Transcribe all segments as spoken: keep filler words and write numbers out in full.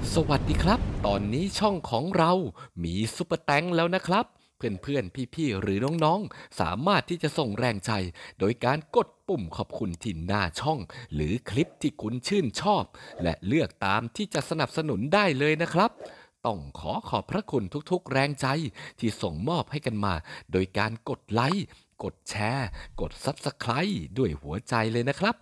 สวัสดีครับตอนนี้ช่องของเรามีซุปเปอร์แตงแล้วนะครับเพื่อนๆพี่ๆหรือน้องๆสามารถที่จะส่งแรงใจโดยการกดปุ่มขอบคุณที่หน้าช่องหรือคลิปที่คุณชื่นชอบและเลือกตามที่จะสนับสนุนได้เลยนะครับต้องขอขอบพระคุณทุกๆแรงใจที่ส่งมอบให้กันมาโดยการกดไลค์กดแชร์กด ซับสไครบ์ ด้วยหัวใจเลยนะครับ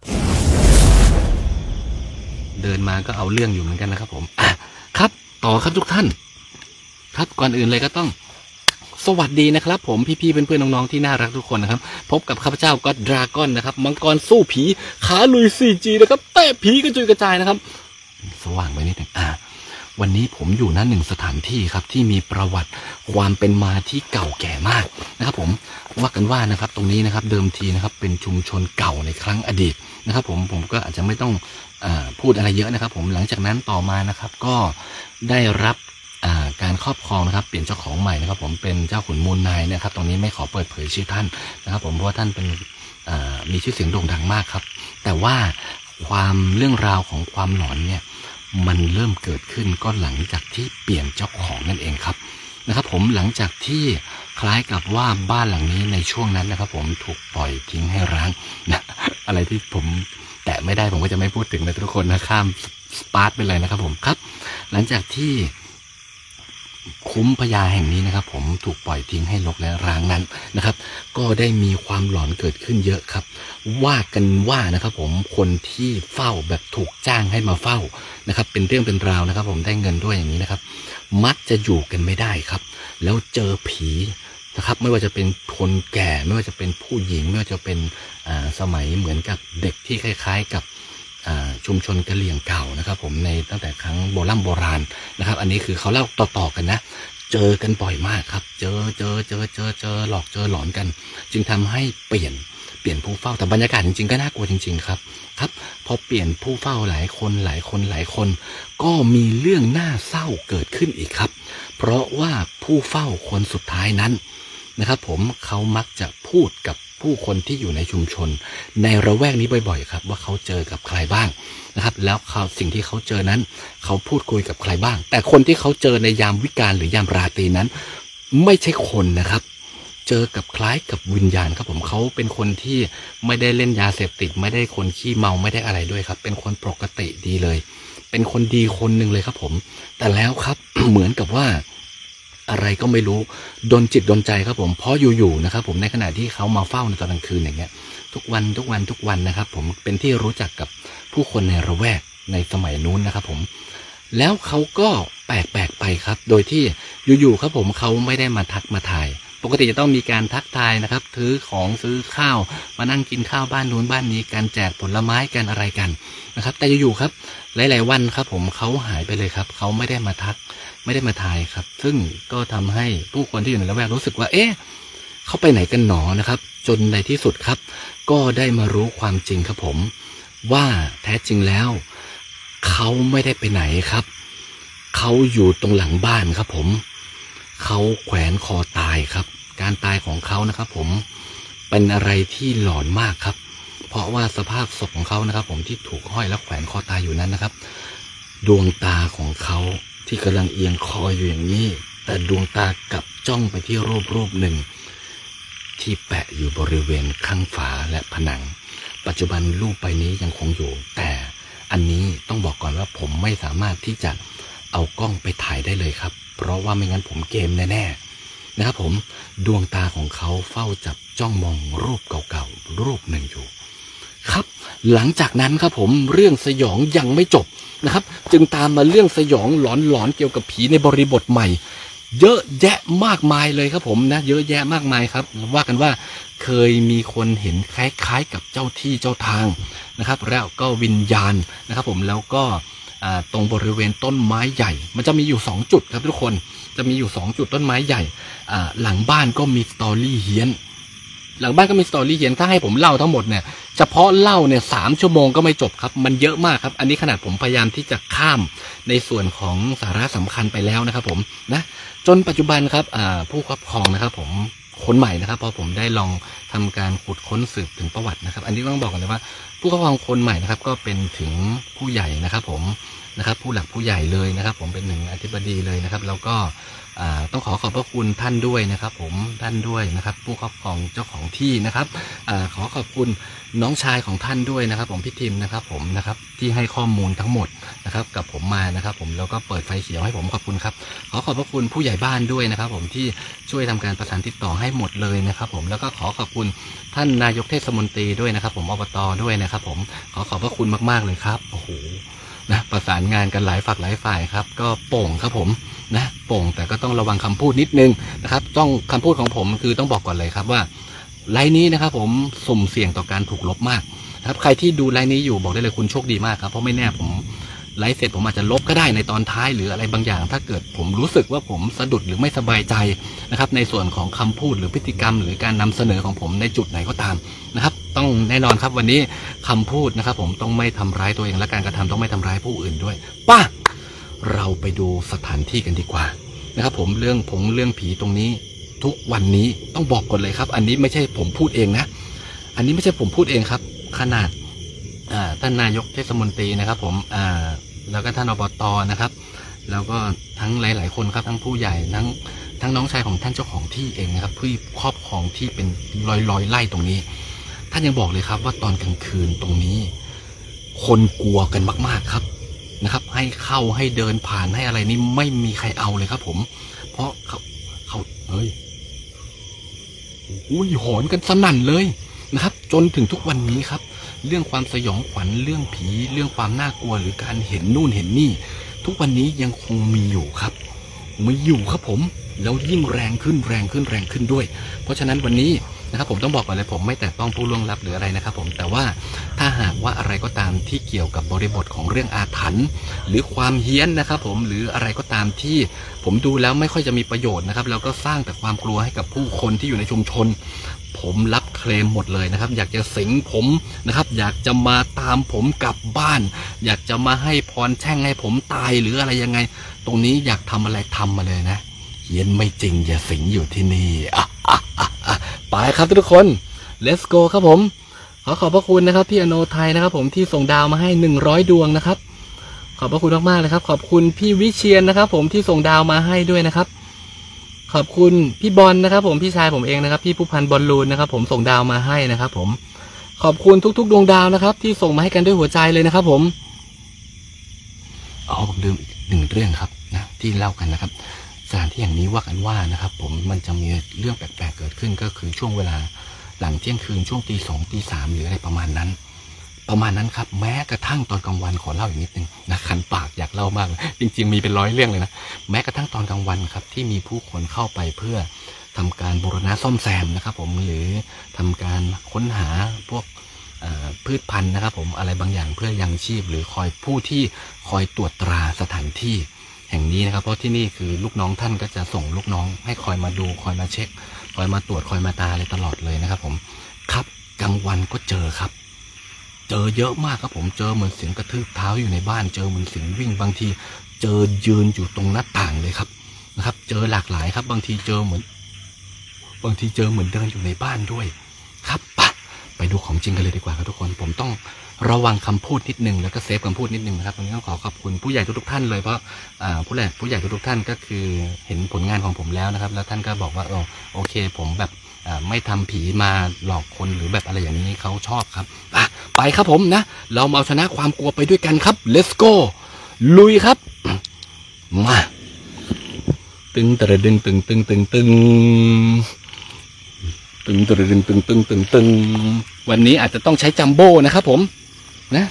เดินมาก็เอาเรื่องอยู่เหมือนกันนะครับผมอ่ะครับต่อครับทุกท่านครับก่อนอื่นเลยก็ต้องสวัสดีนะครับผมพี่ๆเพื่อนๆน้องๆที่น่ารักทุกคนนะครับพบกับข้าพเจ้าก็ดราก้อนนะครับมังกรสู้ผีขาลุย โฟร์จี นะครับเตะผีกระจุยกระจายนะครับสว่างไปนิดหนึ่งอ่าวันนี้ผมอยู่ณหนึ่งสถานที่ครับที่มีประวัติความเป็นมาที่เก่าแก่มากนะครับผมว่ากันว่านะครับตรงนี้นะครับเดิมทีนะครับเป็นชุมชนเก่าในครั้งอดีตนะครับผมผมก็อาจจะไม่ต้องพูดอะไรเยอะนะครับผมหลังจากนั้นต่อมานะครับก็ได้รับการครอบครองนะครับเปลี่ยนเจ้าของใหม่นะครับผมเป็นเจ้าขุนมูลนายนะครับตรงนี้ไม่ขอเปิดเผยชื่อท่านนะครับผมเพราะว่าท่านเป็นมีชื่อเสียงโด่งดังมากครับแต่ว่าความเรื่องราวของความหลอนเนี่ยมันเริ่มเกิดขึ้นก็หลังจากที่เปลี่ยนเจ้าของนั่นเองครับนะครับผมหลังจากที่คล้ายกับว่าบ้านหลังนี้ในช่วงนั้นนะครับผมถูกปล่อยทิ้งให้ร้างนะอะไรที่ผมแตะไม่ได้ผมก็จะไม่พูดถึงนะทุกคนนะข้ามสปาร์ตไปเลยนะครับผมครับหลังจากที่คุ้มพญาแห่งนี้นะครับผมถูกปล่อยทิ้งให้รกและร้างนั้นนะครับก็ได้มีความหลอนเกิดขึ้นเยอะครับว่ากันว่านะครับผมคนที่เฝ้าแบบถูกจ้างให้มาเฝ้านะครับเป็นเรื่องเป็นราวนะครับผมได้เงินด้วยอย่างนี้นะครับมักจะอยู่กันไม่ได้ครับแล้วเจอผีนะครับไม่ว่าจะเป็นคนแก่ไม่ว่าจะเป็นผู้หญิงไม่ว่าจะเป็นสมัยเหมือนกับเด็กที่คล้ายๆกับชุมชนกะเหรี่ยงเก่านะครับผมในตั้งแต่ครั้งโบราณโบราณนะครับอันนี้คือเขาเล่าต่อๆกันนะเจอกันบ่อยมากครับเจอเจอเจอเจอเจอหลอกเจอหลอนกันจึงทำให้เปลี่ยนเปลี่ยนผู้เฝ้าแต่บรรยากาศจริงๆก็น่ากลัวจริงๆครับครับพอเปลี่ยนผู้เฝ้าหลายคนหลายคนหลายคนก็มีเรื่องน่าเศร้าเกิดขึ้นอีกครับเพราะว่าผู้เฝ้าคนสุดท้ายนั้นนะครับผมเขามักจะพูดกับผู้คนที่อยู่ในชุมชนในระแวกนี้บ่อยๆครับว่าเขาเจอกับใครบ้างนะครับแล้วเขาสิ่งที่เขาเจอนั้นเขาพูดคุยกับใครบ้างแต่คนที่เขาเจอในยามวิกาลหรือยามราตรีนั้นไม่ใช่คนนะครับเจอกับคล้ายกับวิญญาณครับผมเขาเป็นคนที่ไม่ได้เล่นยาเสพติดไม่ได้คนขี้เมาไม่ได้อะไรด้วยครับเป็นคนปกติดีเลยเป็นคนดีคนหนึ่งเลยครับผมแต่แล้วครับ เหมือนกับว่าอะไรก็ไม่รู้ดลจิตดลใจครับผมเพราะอยู่ๆนะครับผมในขณะที่เขามาเฝ้าในตอนกลางคืนอย่างเงี้ยทุกวันทุกวันทุกวันนะครับผมเป็นที่รู้จักกับผู้คนในระแวกในสมัยนู้นนะครับผมแล้วเขาก็แปลกๆไปครับโดยที่อยู่ๆครับผมเขาไม่ได้มาทักมาทายปกติจะต้องมีการทักทายนะครับซื้อของซื้อข้าวมานั่งกินข้าวบ้านนู้นบ้านนี้การแจกผลไม้กันอะไรกันนะครับแต่อยู่ๆครับหลายๆวันครับผมเขาหายไปเลยครับเขาไม่ได้มาทักไม่ได้มาทายครับซึ่งก็ทำให้ผู้คนที่อยู่ในละแวกรู้สึกว่าเอ๊ะเขาไปไหนกันหนอนะครับจนในที่สุดครับก็ได้มารู้ความจริงครับผมว่าแท้จริงแล้วเขาไม่ได้ไปไหนครับเขาอยู่ตรงหลังบ้านครับผมเขาแขวนคอตายครับการตายของเขานะครับผมเป็นอะไรที่หลอนมากครับเพราะว่าสภาพศพของเขานะครับผมที่ถูกห้อยและแขวนคอตายอยู่นั้นนะครับดวงตาของเขาที่กำลังเอียงคออยู่อย่างนี้แต่ดวงตากลับจ้องไปที่รูปรูปหนึ่งที่แปะอยู่บริเวณข้างฝาและผนังปัจจุบันรูปใบนี้ยังคงอยู่แต่อันนี้ต้องบอกก่อนว่าผมไม่สามารถที่จะเอากล้องไปถ่ายได้เลยครับเพราะว่าไม่งั้นผมเกมแน่ๆนะครับผมดวงตาของเขาเฝ้าจับจ้องมองรูปเก่าๆรูปหนึ่งอยู่ครับหลังจากนั้นครับผมเรื่องสยองยังไม่จบนะครับจึงตามมาเรื่องสยองหลอนๆเกี่ยวกับผีในบริบทใหม่เยอะแยะมากมายเลยครับผมนะเยอะแยะมากมายครับว่ากันว่าเคยมีคนเห็นคล้ายๆกับเจ้าที่เจ้าทางนะครับแล้วก็วิญญาณนะครับผมแล้วก็ตรงบริเวณต้นไม้ใหญ่มันจะมีอยู่สองจุดครับทุกคนจะมีอยู่สองจุดต้นไม้ใหญ่หลังบ้านก็มีสตอรี่เฮี้ยนหลังบ้านก็มีสตอรี่เฮี้ยนถ้าให้ผมเล่าทั้งหมดเนี่ยเฉพาะเล่าเนี่ยสามชั่วโมงก็ไม่จบครับมันเยอะมากครับอันนี้ขนาดผมพยายามที่จะข้ามในส่วนของสาระสำคัญไปแล้วนะครับผมนะจนปัจจุบันครับผู้ครอบครองนะครับผมคนใหม่นะครับพอผมได้ลองทำการขุดค้นสืบถึงประวัตินะครับอันนี้ต้องบอกกันเลยว่าผู้ครอบครองคนใหม่นะครับก็เป็นถึงผู้ใหญ่นะครับผมนะครับผู้หลักผู้ใหญ่เลยนะครับผมเป็นหนึ่งอธิบดีเลยนะครับแล้วก็ต้องขอขอบพระคุณท่านด้วยนะครับผมท่านด้วยนะครับผู้ครอบครองเจ้าของที่นะครับอขอขอบคุณน้องชายของท่านด้วยนะครับผมพี่ทิมนะครับผมนะครับที่ให้ข้อมูลทั้งหมดนะครับกับผมมานะครับผมแล้วก็เปิดไฟเขียวให้ผมขอบคุณครับขอขอบพระคุณผู้ใหญ่บ้านด้วยนะครับผมที่ช่วยทำการประสานติดต่อให้หมดเลยนะครับผมแล้วก็ขอขอบคุณท่านนายกเทศมนตรีด้วยนะครับผมอบต.ด้วยนะครับผมขอขอบพระคุณมากๆเลยครับโอ้โหนะประสานงานกันหลายฝักหลายฝ่ายครับก็โป่งครับผมนะโป่งแต่ก็ต้องระวังคำพูดนิดนึงนะครับต้องคำพูดของผมคือต้องบอกก่อนเลยครับว่าไลน์นี้นะครับผมสุ่มเสี่ยงต่อการถูกลบมากนะครับใครที่ดูไลน์นี้อยู่บอกได้เลยคุณโชคดีมากครับเพราะไม่แน่ผมไลฟ์เสร็จผมอาจจะลบก็ได้ในตอนท้ายหรืออะไรบางอย่างถ้าเกิดผมรู้สึกว่าผมสะดุดหรือไม่สบายใจนะครับในส่วนของคำพูดหรือพฤติกรรมหรือการนำเสนอของผมในจุดไหนก็ตามนะครับต้องแน่นอนครับวันนี้คำพูดนะครับผมต้องไม่ทำร้ายตัวเองและการกระทำต้องไม่ทำร้ายผู้อื่นด้วยป่ะเราไปดูสถานที่กันดีกว่านะครับผมเรื่องผงเรื่องผีตรงนี้ทุกวันนี้ต้องบอกก่อนเลยครับอันนี้ไม่ใช่ผมพูดเองนะอันนี้ไม่ใช่ผมพูดเองครับขนาดท่านนายกเทศมนตรีนะครับผมแล้วก็ท่านอบต.นะครับแล้วก็ทั้งหลายๆคนครับทั้งผู้ใหญ่ทั้งทั้งน้องชายของท่านเจ้าของที่เองนะครับผู้ครอบครองที่เป็นร้อยร้อยไร่ตรงนี้ท่านยังบอกเลยครับว่าตอนกลางคืนตรงนี้คนกลัวกันมากๆครับนะครับให้เข้าให้เดินผ่านให้อะไรนี่ไม่มีใครเอาเลยครับผมเพราะเขาเขาเฮ้ยอุ้ยหอนกันสนั่นเลยนะครับจนถึงทุกวันนี้ครับเรื่องความสยองขวัญเรื่องผีเรื่องความน่ากลัวหรือการเห็นนู่นเห็นนี่ทุกวันนี้ยังคงมีอยู่ครับมีอยู่ครับผมแล้วยิ่งแรงขึ้นแรงขึ้นแรงขึ้นด้วยเพราะฉะนั้นวันนี้นะครับผมต้องบอกก่อนเลยผมไม่แตะต้องผู้ล่วงลับหรืออะไรนะครับผมแต่ว่าถ้าหากว่าอะไรก็ตามที่เกี่ยวกับบริบทของเรื่องอาถรรพ์หรือความเฮี้ยนนะครับผมหรืออะไรก็ตามที่ผมดูแล้วไม่ค่อยจะมีประโยชน์นะครับแล้วก็สร้างแต่ความกลัวให้กับผู้คนที่อยู่ในชุมชนผมรับเคลมหมดเลยนะครับอยากจะสิงผมนะครับอยากจะมาตามผมกลับบ้านอยากจะมาให้พรแช่งให้ผมตายหรืออะไรยังไงตรงนี้อยากทำอะไรทำมาเลยนะเฮี้ยนไม่จริงอย่าสิงอยู่ที่นี่อ่ะอ่ะอ่ะอ่ะไปครับทุกคน let's go ครับผมขอขอบพระคุณนะครับพี่อโนไทยนะครับผมที่ส่งดาวมาให้หนึ่งร้อยดวงนะครับขอบพระคุณมากๆเลยครับขอบคุณพี่วิเชียนนะครับผมที่ส่งดาวมาให้ด้วยนะครับขอบคุณพี่บอลนะครับผมพี่ชายผมเองนะครับพี่ผู้พันบอลลูนนะครับผมส่งดาวมาให้นะครับผมขอบคุณทุกๆดวงดาวนะครับที่ส่งมาให้กันด้วยหัวใจเลยนะครับผมอ๋อผมลืมอีกหนึ่งเรื่องครับนะที่เล่ากันนะครับสถานที่อย่างนี้ว่ากันว่านะครับผมมันจะมีเรื่องแปลกๆเกิดขึ้นก็คือช่วงเวลาหลังเที่ยงคืนช่วงตีสองตีสามหรืออะไรประมาณนั้นประมาณนั้นครับแม้กระทั่งตอนกลางวันขอเล่าอีกนิดนึงนะคันปากอยากเล่ามากจริงๆมีเป็นร้อยเรื่องเลยนะแม้กระทั่งตอนกลางวันครับที่มีผู้คนเข้าไปเพื่อทำการบูรณะซ่อมแซมนะครับผมหรือทำการค้นหาพวกพืชพันธุ์นะครับผมอะไรบางอย่างเพื่อยังชีพหรือคอยผู้ที่คอยตรวจตราสถานที่แห่งนี้นะครับเพราะที่นี่คือลูกน้องท่านก็จะส่งลูกน้องให้คอยมาดูคอยมาเช็คคอยมาตรวจคอยมาตาอะไรตลอดเลยนะครับผมครับกลางวันก็เจอครับเจอเยอะมากครับผมเจอเหมือนเสียงกระทืบเท้าอยู่ในบ้านเจอเหมือนเสียงวิ่งบางทีเจอยืนอยู่ตรงหน้าต่างเลยครับนะครับเจอหลากหลายครับบางทีเจอเหมือนบางทีเจอเหมือนเดินอยู่ในบ้านด้วยครับไปไปดูของจริงกันเลยดีกว่าครับทุกคนผมต้องระวังคำพูดนิดนึงแล้วก็เซฟคำพูดนิดนึงนะครับวันนี้ต้องขอขอบคุณผู้ใหญ่ทุกๆท่านเลยเพราะผู้ใหญ่ผู้ใหญ่ทุกๆท่านก็คือเห็นผลงานของผมแล้วนะครับแล้วท่านก็บอกว่าโอเคผมแบบไม่ทำผีมาหลอกคนหรือแบบอะไรอย่างนี้เขาชอบครับไปครับผมนะเรามาเอาชนะความกลัวไปด้วยกันครับ let's go ลุยครับมาตึงตระดึงตึงตึงตึงตึงตึงตระดึงตึงตึงตึงตึงวันนี้อาจจะต้องใช้จัมโบ้นะครับผมนะ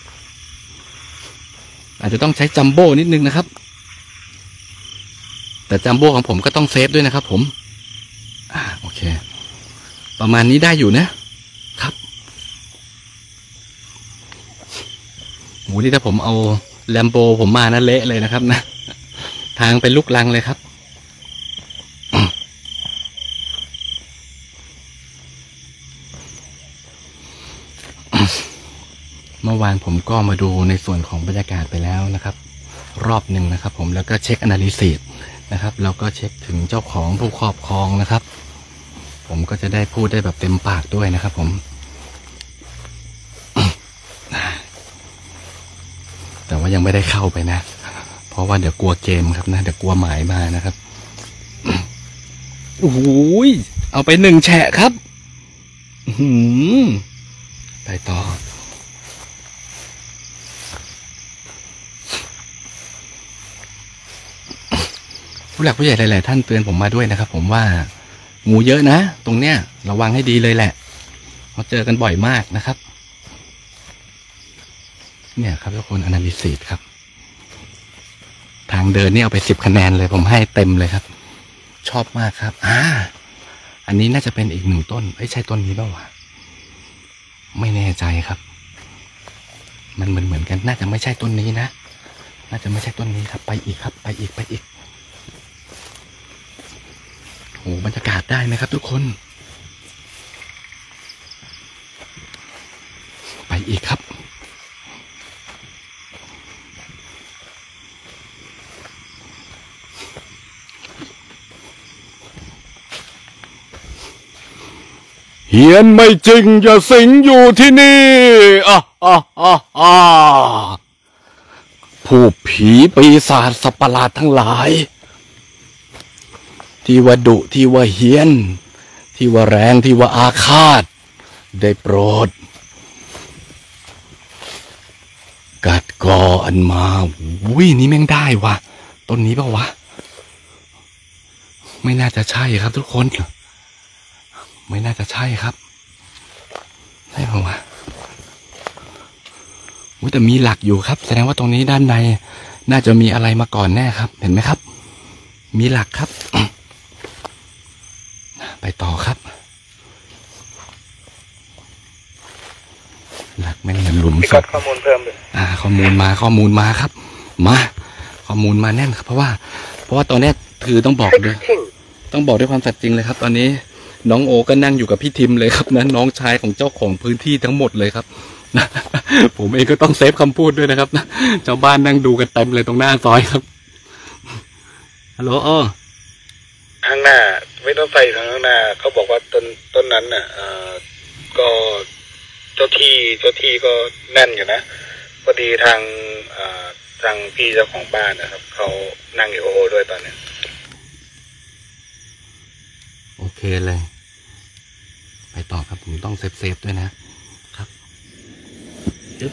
อาจจะต้องใช้จัมโบ้นิดนึงนะครับแต่จัมโบ้ของผมก็ต้องเซฟด้วยนะครับผมอ่าโอเคประมาณนี้ได้อยู่นะครับโหนี่ถ้าผมเอาแลมโบผมมานะเละเลยนะครับนะทางเป็นลูกลังเลยครับเมื่อวานผมก็มาดูในส่วนของบรรยากาศไปแล้วนะครับรอบหนึ่งนะครับผมแล้วก็เช็ค analysis นะครับแล้วก็เช็คถึงเจ้าของผู้ครอบครองนะครับผมก็จะได้พูดได้แบบเต็มปากด้วยนะครับผมว่ายังไม่ได้เข้าไปนะเพราะว่าเดี๋ยวกลัวเกมครับนะเดี๋ยวกลัวหมายมานะครับโอ้โหเอาไปหนึ่งแฉะครับหืมไปต่อผู้หลักผู้ใหญ่หลายๆท่านเตือนผมมาด้วยนะครับผมว่างูเยอะนะตรงเนี้ยระวังให้ดีเลยแหละเราเจอกันบ่อยมากนะครับเนี่ยครับทุกคน analysis ครับทางเดินนี่เอาไปสิบคะแนนเลยผมให้เต็มเลยครับชอบมากครับอ่าอันนี้น่าจะเป็นอีกหนึ่งต้นไม่ใช่ต้นนี้เปล่าวะไม่แน่ใจครับมันเหมือนเหมือนกันน่าจะไม่ใช่ต้นนี้นะน่าจะไม่ใช่ต้นนี้ครับไปอีกครับไปอีกไปอีกโอ้บรรยากาศได้ไหมครับทุกคนไปอีกครับเฮียนไม่จริงอย่าสิงอยู่ที่นี่อ่ะอ่ะอ่ะอ่ะผู้ผีปีศาจสัตว์ประหลาดทั้งหลายที่ว่าดุที่ว่าเฮียนที่ว่าแรงที่ว่าอาฆาตได้โปรดกัดกออันมาอุ้ยนี่แม่งได้วะต้นนี้เปล่าวะไม่น่าจะใช่ครับทุกคนไม่น่าจะใช่ครับใช่เปล่าวะอุ้ยแต่มีหลักอยู่ครับแสดงว่าตรงนี้ด้านในน่าจะมีอะไรมาก่อนแน่ครับเห็นไหมครับมีหลักครับ ไปต่อครับหลักแม่งเหมือนหลุมศพข้อมูลเพิ่มเลยอ่าข้อมูลมาข้อมูลมาครับมาข้อมูลมาแน่นครับเพราะว่าเพราะว่าตอนนี้คือต้องบอกด้วยต้องบอกด้วยความสัตย์จริงเลยครับตอนนี้น้องโอก็นั่งอยู่กับพี่ทิมเลยครับนะน้องชายของเจ้าของพื้นที่ทั้งหมดเลยครับนะผมเองก็ต้องเซฟคำพูดด้วยนะครับนะชาวบ้านนั่งดูกันเต็มเลยตรงหน้าซอยครับฮัลโหลอ้อข้างหน้าไม่ต้องใส่ทางข้างหน้าเขาบอกว่าต้นต้นนั้นน่ะเอ่อก็เจ้าที่เจ้าที่ก็แน่นอยู่นะพอดีทางเอ่อทางพี่เจ้าของบ้านนะครับเขานั่งอยู่โอโอด้วยตอนนี้โอเคเลยไปต่อครับผมต้องเซฟเซฟด้วยนะครับจึ๊บ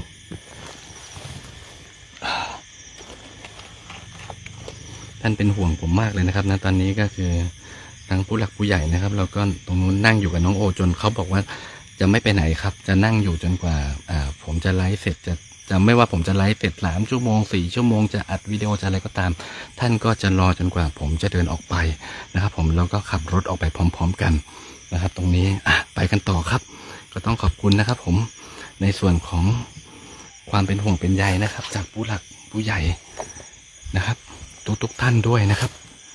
ท่านเป็นห่วงผมมากเลยนะครับนะตอนนี้ก็คือทางผู้หลักผู้ใหญ่นะครับแล้วก็ตรงนู้นนั่งอยู่กับน้องโอจนเขาบอกว่าจะไม่ไปไหนครับจะนั่งอยู่จนกว่าอ่าผมจะไลฟ์เสร็จจะจะไม่ว่าผมจะไลฟ์เสร็จสามชั่วโมงสี่ชั่วโมงจะอัดวิดีโอจะอะไรก็ตามท่านก็จะรอจนกว่าผมจะเดินออกไปนะครับผมแล้วก็ขับรถออกไปพร้อมๆกันนะครับตรงนี้อ่ะไปกันต่อครับก็ต้องขอบคุณนะครับผมในส่วนของความเป็นห่วงเป็นใยนะครับจากผู้หลักผู้ใหญ่นะครับทุกทุกท่านด้วยนะครับ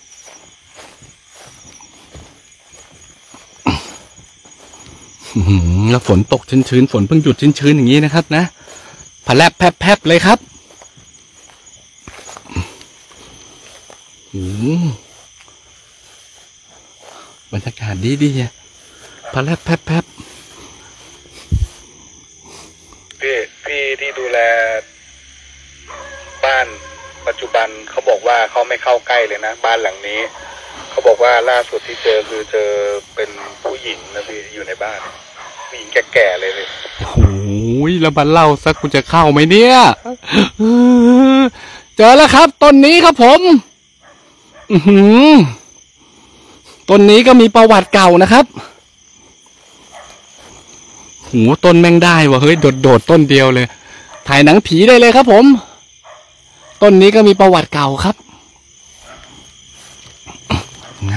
แล้วฝนตกชื้นๆฝนเพิ่งหยุดชื้นๆอย่างนี้นะครับนะผะแลบแพบๆเลยครับบรรยากาศดีๆผะแลบแพบๆพี่พี่ที่ดูแลบ้านปัจจุบันเขาบอกว่าเขาไม่เข้าใกล้เลยนะบ้านหลังนี้เขาบอกว่าล่าสุดที่เจอคือเจอเป็นผู้หญิงนะพี่อยู่ในบ้านผู้หญิงแก่ๆเลยเลยโอ้ยแล้วมาเล่าสักกูจะเข้าไหมเนี่ยเจอแล้วครับต้นนี้ครับผมอือหือต้นนี้ก็มีประวัติเก่านะครับโหต้นแม่งได้วะเฮ้ยโดดๆต้นเดียวเลยถ่ายหนังผีได้เลยครับผมต้นนี้ก็มีประวัติเก่าครับนะ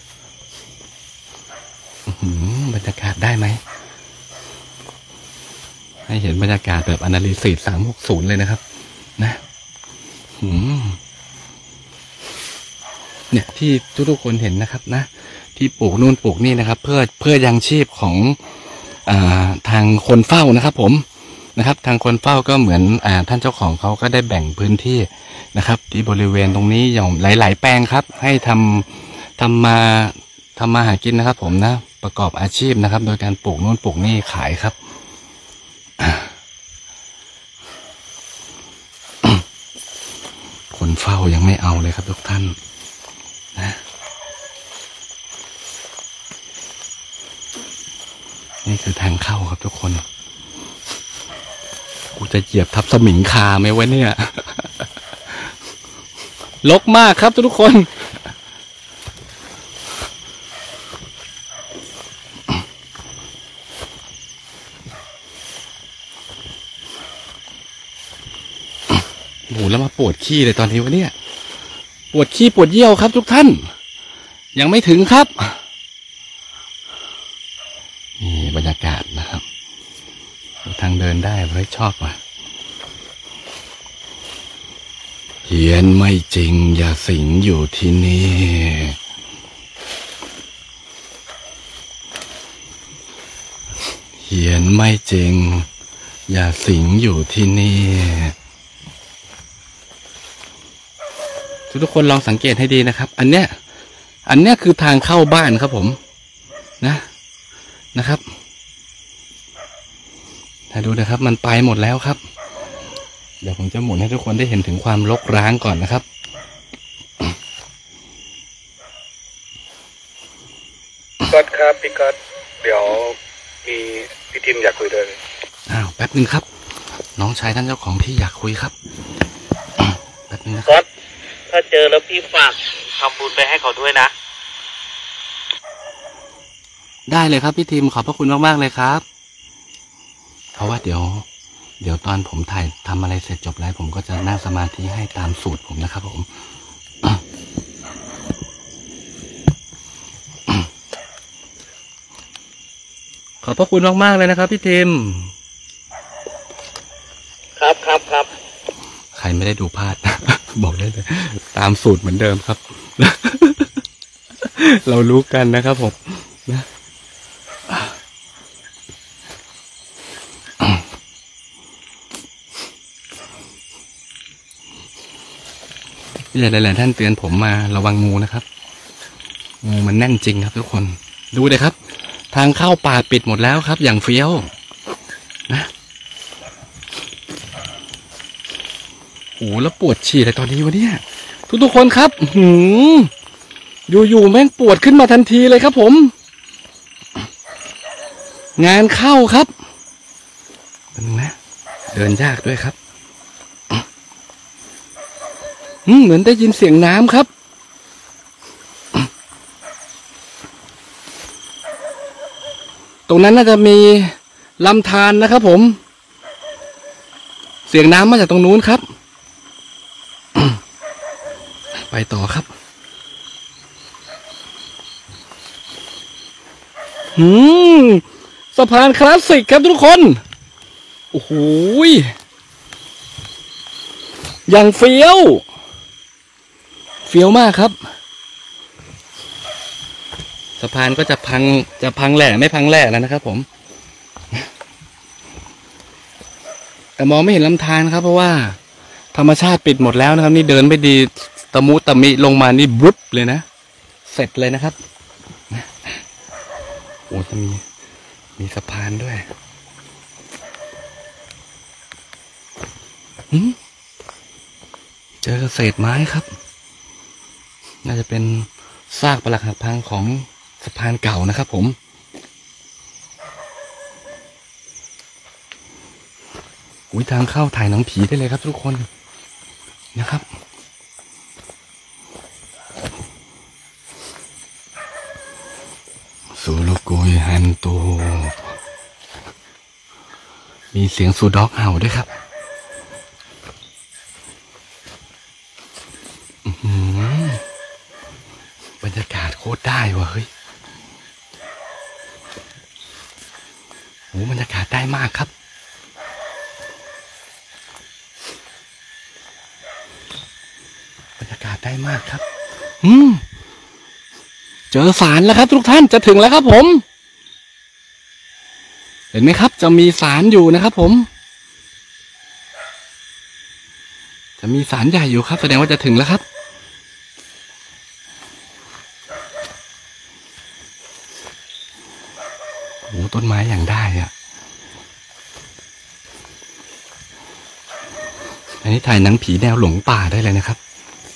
บรรยากาศได้ไหมให้เห็นบรรยากาศแบบ analysis สามหกศูนย์เลยนะครับนะเนี่ยที่ทุกๆคนเห็นนะครับนะที่ปลูกนู่นปลูกนี่นะครับเพื่อเพื่อยังชีพของอ่าทางคนเฝ้านะครับผมนะครับทางคนเฝ้าก็เหมือนอ่าท่านเจ้าของเขาก็ได้แบ่งพื้นที่นะครับที่บริเวณตรงนี้อย่างหลายๆแปลงครับให้ทำทำมาทำมาหากินนะครับผมนะประกอบอาชีพนะครับโดยการปลูกนู่นปลูกนี่ขายครับฝ้ายังไม่เอาเลยครับทุกท่านนะนี่คือทางเข้าครับทุกคนกูจะเหยียบทับสมิงคาไหมวะเนี่ยรกมากครับทุกคนโหแล้วมาปวดขี้เลยตอนนี้วะเนี่ยปวดขี้ปวดเยี่ยวครับทุกท่านยังไม่ถึงครับนี่บรรยากาศนะครับทางเดินได้ไว้ชอบว่ะเฮียนไม่จริงอย่าสิงอยู่ที่นี่เฮียนไม่จริงอย่าสิงอยู่ที่นี่ทุกคนลองสังเกตให้ดีนะครับอันเนี้ยอันเนี้ยคือทางเข้าบ้านครับผมนะนะครับถ้าดูนะครับมันไปหมดแล้วครับเดี๋ยวผมจะหมุนให้ทุกคนได้เห็นถึงความรกร้างก่อนนะครับก๊อตครับพี่ก๊อตเดี๋ยวมีพี่ทิมอยากคุยด้วยอ้าวแป๊บนึงครับน้องชายท่านเจ้าของที่อยากคุยครับแป๊บนึงนะก๊อตถ้าเจอแล้วพี่ฝากทำบุญไปให้เขาด้วยนะได้เลยครับพี่ทีมขอบพระคุณมากๆเลยครับเพราะว่าเดี๋ยวเดี๋ยวตอนผมถ่ายทำอะไรเสร็จจบแล้วผมก็จะนั่งสมาธิให้ตามสูตรผมนะครับผมขอบพระคุณมากๆเลยนะครับพี่ทีมครับครับครับใครไม่ได้ดูพลาด บอกได้เลยตามสูตรเหมือนเดิมครับ เรารู้กันนะครับผมนะหลายๆท่านเตือนผมมาระวังงูนะครับงูมันแน่นจริงครับทุกคนดูเลยครับทางเข้าป่าปิดหมดแล้วครับอย่างเฟี้ยวนะโอ้แล้วปวดฉี่อะไรตอนนี้วะเนี่ยทุกๆคนครับหืมอยู่ๆแม่งปวดขึ้นมาทันทีเลยครับผมงานเข้าครับเป็นไงนะเดินยากด้วยครับเหมือนได้ยินเสียงน้ำครับตรงนั้นน่าจะมีลำธารนะครับผมเสียงน้ำมาจากตรงนู้นครับ ไปต่อครับหืมสะพานคลาสสิกครับทุกคนโอ้โหอย่างเฟี้ยวเฟี้ยวมากครับสะพานก็จะพังจะพังแหล่ไม่พังแหล่แล้วนะครับผมแต่มองไม่เห็นลำธารครับเพราะว่าธรรมชาติปิดหมดแล้วนะครับนี่เดินไม่ดีตะมุตะมิลงมานี่บลุ๊บเลยนะเสร็จเลยนะครับโอ้จะมีมีสะพานด้วยเจอเศษไม้ครับน่าจะเป็นซากปรักหักพังของสะพานเก่านะครับผมอุ้ยทางเข้าถ่ายหนังผีได้เลยครับทุกคนนะครับสูโลโกยฮันโตมีเสียงสูด็อกเห่าด้วยครับบรรยากาศโคตรได้ว่ะเฮ้ยโหบรรยากาศได้มากครับบรรยากาศได้มากครับอืมเจอศาลแล้วครับทุกท่านจะถึงแล้วครับผมเห็นไหมครับจะมีศาลอยู่นะครับผมจะมีศาลใหญ่อยู่ครับแสดงว่าจะถึงแล้วครับโอ้ต้นไม้อย่างได้อะอันนี้ถ่ายหนังผีแนวหลงป่าได้เลยนะครับ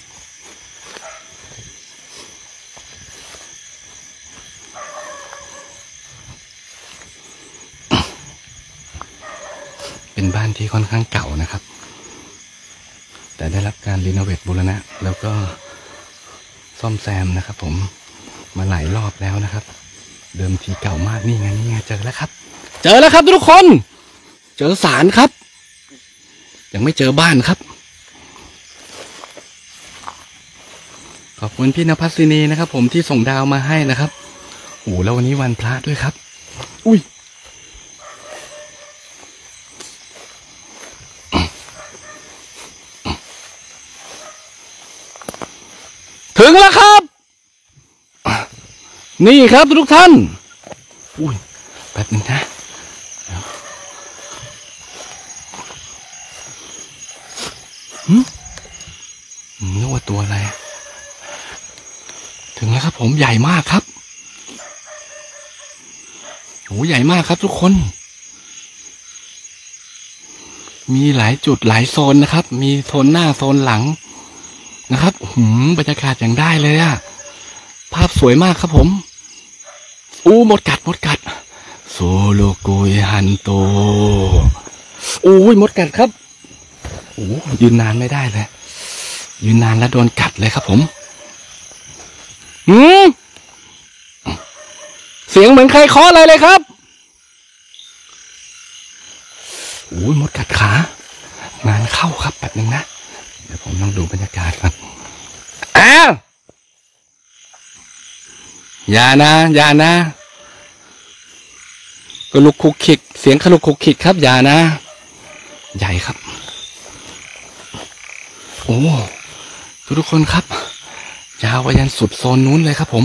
ค่อนข้างเก่านะครับแต่ได้รับการรีโนเวทบูรณะแล้วก็ซ่อมแซมนะครับผมมาหลายรอบแล้วนะครับเดิมทีเก่ามากนี่ไงนี่ไงเจอแล้วครับเจอแล้วครับทุกคนเจอศาลครับยังไม่เจอบ้านครับขอบคุณพี่นภัสสินีนะครับผมที่ส่งดาวมาให้นะครับโอ้แล้ววันนี้วันพระด้วยครับอุ้ยถึงแล้วครับนี่ครับทุกท่านอุ้ยแป๊บนึงนะหืมนึกว่าตัวอะไรถึงแล้วครับผมใหญ่มากครับโหใหญ่มากครับทุกคนมีหลายจุดหลายโซนนะครับมีโซนหน้าโซนหลังนะครับหืมบรรยากาศอย่างได้เลยอะภาพสวยมากครับผมอู้หมดกัดหมดกัดโซโลโกยฮันโตอู้ยหมดกัดครับโอ้ยืนนานไม่ได้เลยยืนนานแล้วโดนกัดเลยครับผมหืมเสียงเหมือนใครเคาะอะไรเลยครับโอ้ยมดกัดขางานเข้าครับแบบนึงนะเดี๋ยวผมต้องดูบรรยากาศก่อนอ้าวอย่านะอย่านะกระลุกคุกขิกเสียงกระลุกคุกขิกครับอย่านะใหญ่ครับโอ้ทุกคนครับยาวไปยันสุดโซนนู้นเลยครับผม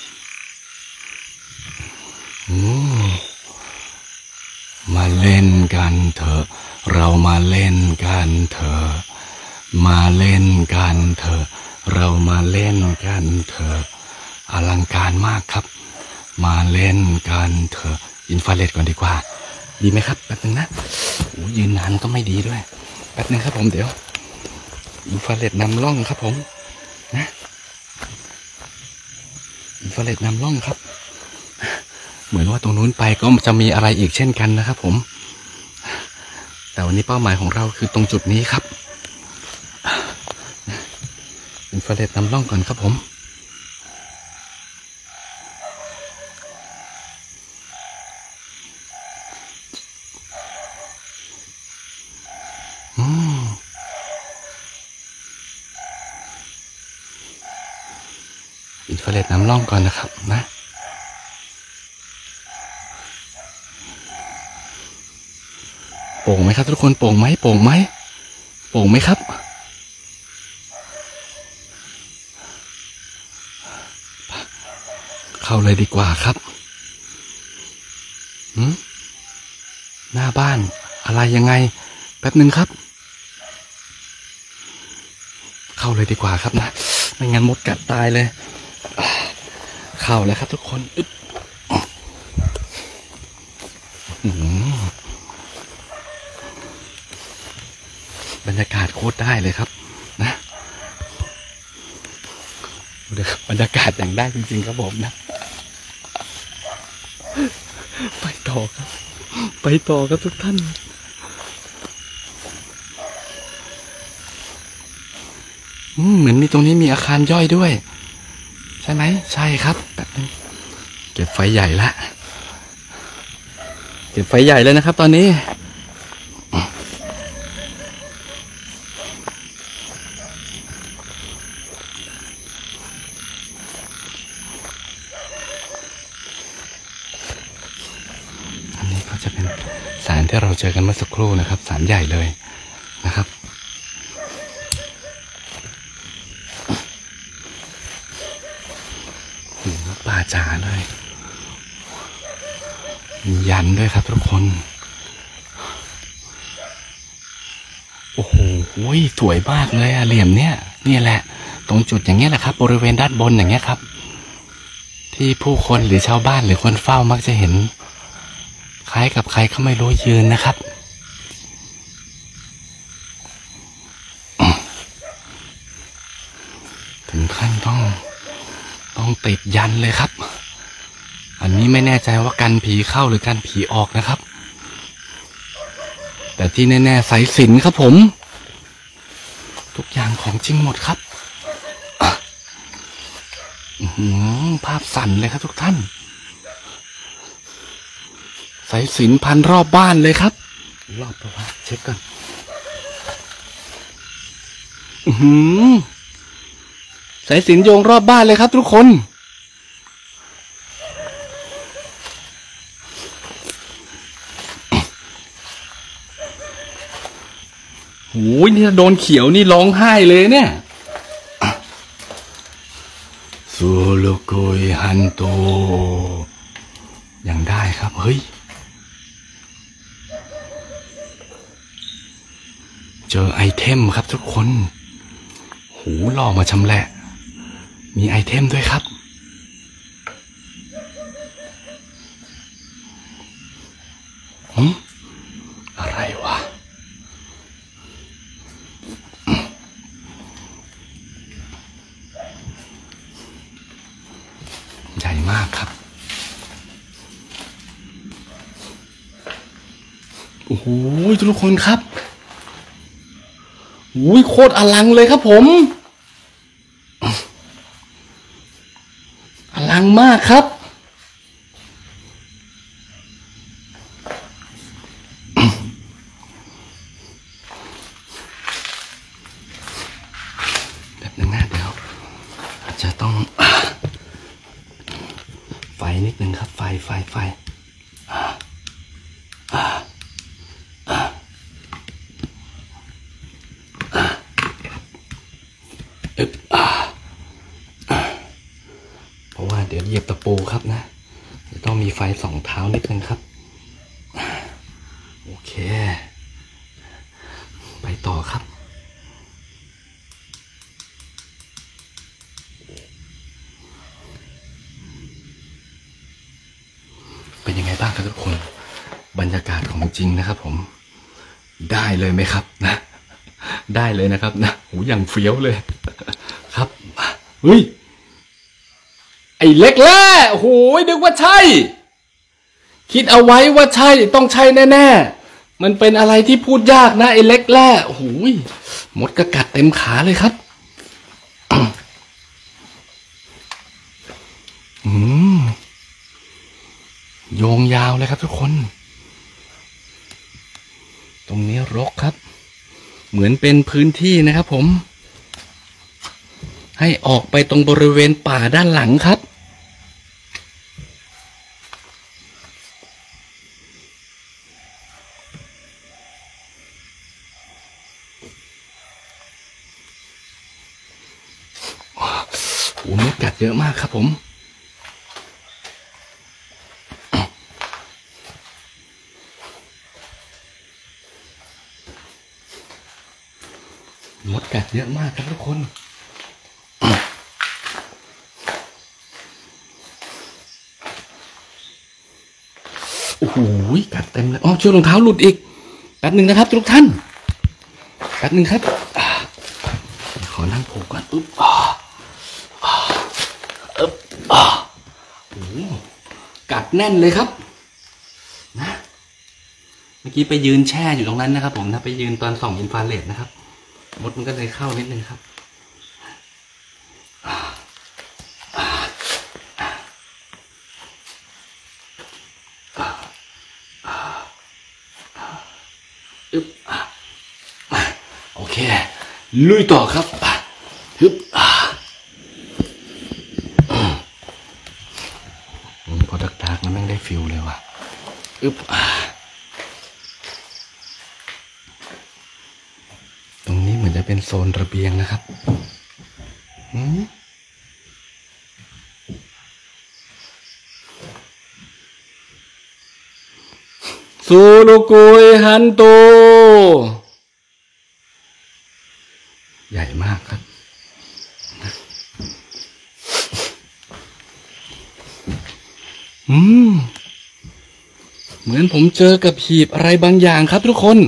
มาเล่นกันเถอะเรามาเล่นกันเถอะมาเล่นกันเถอะเรามาเล่นกันเถอะอลังการมากครับมาเล่นกันเถอะอินฟราเรดก่อนดีกว่าดีไหมครับแป๊บนึงนะโอ้ยืนนานก็ไม่ดีด้วยแป๊บนึงครับผมเดี๋ยวอินฟราเรดนำร่องครับผมนะอินฟราเรดนำร่องครับเหมือนว่าตรงนู้นไปก็จะมีอะไรอีกเช่นกันนะครับผมแต่วันนี้เป้าหมายของเราคือตรงจุดนี้ครับอินฟราเรดนำร่องก่อนครับผมอินฟราเรดนำร่องก่อนนะครับนะโป่งไหมครับทุกคนโป่งไหมโป่งไหมโป่งไหมครับเข้าเลยดีกว่าครับหืมหน้าบ้านอะไรยังไงแป๊บนึงครับเข้าเลยดีกว่าครับนะไม่งั้นมดกัดตายเลยเข้าแล้วครับทุกคนอึ๊บบรรยากาศโคตรได้เลยครับนะบรรยากาศอย่างได้จริงๆครับผมนะไปต่อครับไปต่อครับทุกท่านอืมเหมือนมีตรงนี้มีอาคารย่อยด้วยใช่ไหมใช่ครับแบบนึงเก็บไฟใหญ่ละเก็บไฟใหญ่เลยนะครับตอนนี้จะเป็นศาลที่เราเจอกันเมื่อสักครู่นะครับศาลใหญ่เลยนะครับป่าจ๋าเลยมียันด้วยครับทุกคนโอ้โหสวยมากเลยอะเหลี่ยมเนี้ยนี่แหละตรงจุดอย่างเงี้ยแหละครับบริเวณด้านบนอย่างเงี้ยครับที่ผู้คนหรือชาวบ้านหรือคนเฝ้ามักจะเห็นคล้ายกับใครเขาไม่รู้ยืนนะครับถึงขั้นต้องต้องติดยันเลยครับอันนี้ไม่แน่ใจว่ากันผีเข้าหรือกันผีออกนะครับแต่ที่แน่ๆสายสิญจน์ครับผมทุกอย่างของจริงหมดครับอื้อหือภาพสั่นเลยครับทุกท่านสายสิญจน์พันรอบบ้านเลยครับรอบตัวเช็คก่อนอื้อหือสายสิญจน์โยงรอบบ้านเลยครับทุกคนโอ้ยนี่ถ้าโดนเขียวนี่ร้องไห้เลยเนี่ยซูโลโกยฮันโตยังได้ครับเฮ้ยเจอไอเทมครับทุกคนหูหล่อมาชำแหละมีไอเทมด้วยครับหืมอะไรวะใหญ่มากครับโอ้โหทุกคนครับโอ้ยโคตรอลังเลยครับผมอลังมากครับแบบนึงนะเดี๋ยวอาจจะต้องไฟนิดนึงครับไฟไฟไฟอ่าอ่าอ่าอ่าอึ๊บอ่าอ่าเพราะว่าเดี๋ยวเหยียบตะปูครับนะจะต้องมีไฟสองเท้านิดนึงครับโอเคไปต่อครับเป็นยังไงบ้างครับทุกคนบรรยากาศของจริงนะครับผมได้เลยไหมครับนะได้เลยนะครับนะหูอย่างเฟี้ยวเลยครับเฮ้ยไอ้เล็กแร่โอ้โหนึกว่าใช่คิดเอาไว้ว่าใช่ต้องใช่แน่ๆมันเป็นอะไรที่พูดยากนะไอ้เล็กแร่โอ้โหมดกระกัดเต็มขาเลยครับอืมโยงยาวเลยครับทุกคนตรงนี้รกครับเหมือนเป็นพื้นที่นะครับผมให้ออกไปตรงบริเวณป่าด้านหลังครับโอ้โหมดกัดเยอะมากครับผมมดกัดเยอะมากครับทุกคนโอ้โหกัดเต็มเลยอ๋อช่วยรองเท้าหลุดอีกแป๊บหนึ่งนะครับทุกท่านแป๊บหนึ่งครับขอนั่งผูกก่อนอึ๊บอึ๊บโอ้โหกัดแน่นเลยครับนะเมื่อกี้ไปยืนแช่อยู่ตรงนั้นนะครับผมนะไปยืนตอนส่องอินฟราเรดนะครับมดมันก็เลยเข้านิดนึงครับอึ๊บโอเคลุยต่อครับฮึบพอดักดักแล้วแม่งได้ฟิลเลยว่ะอึ๊บตรงนี้เหมือนจะเป็นโซนระเบียงนะครับซูโลโกยฮันโตใหญ่มากครับอืมเหมือนผมเจอกับหีบอะไรบางอย่างครับทุกคน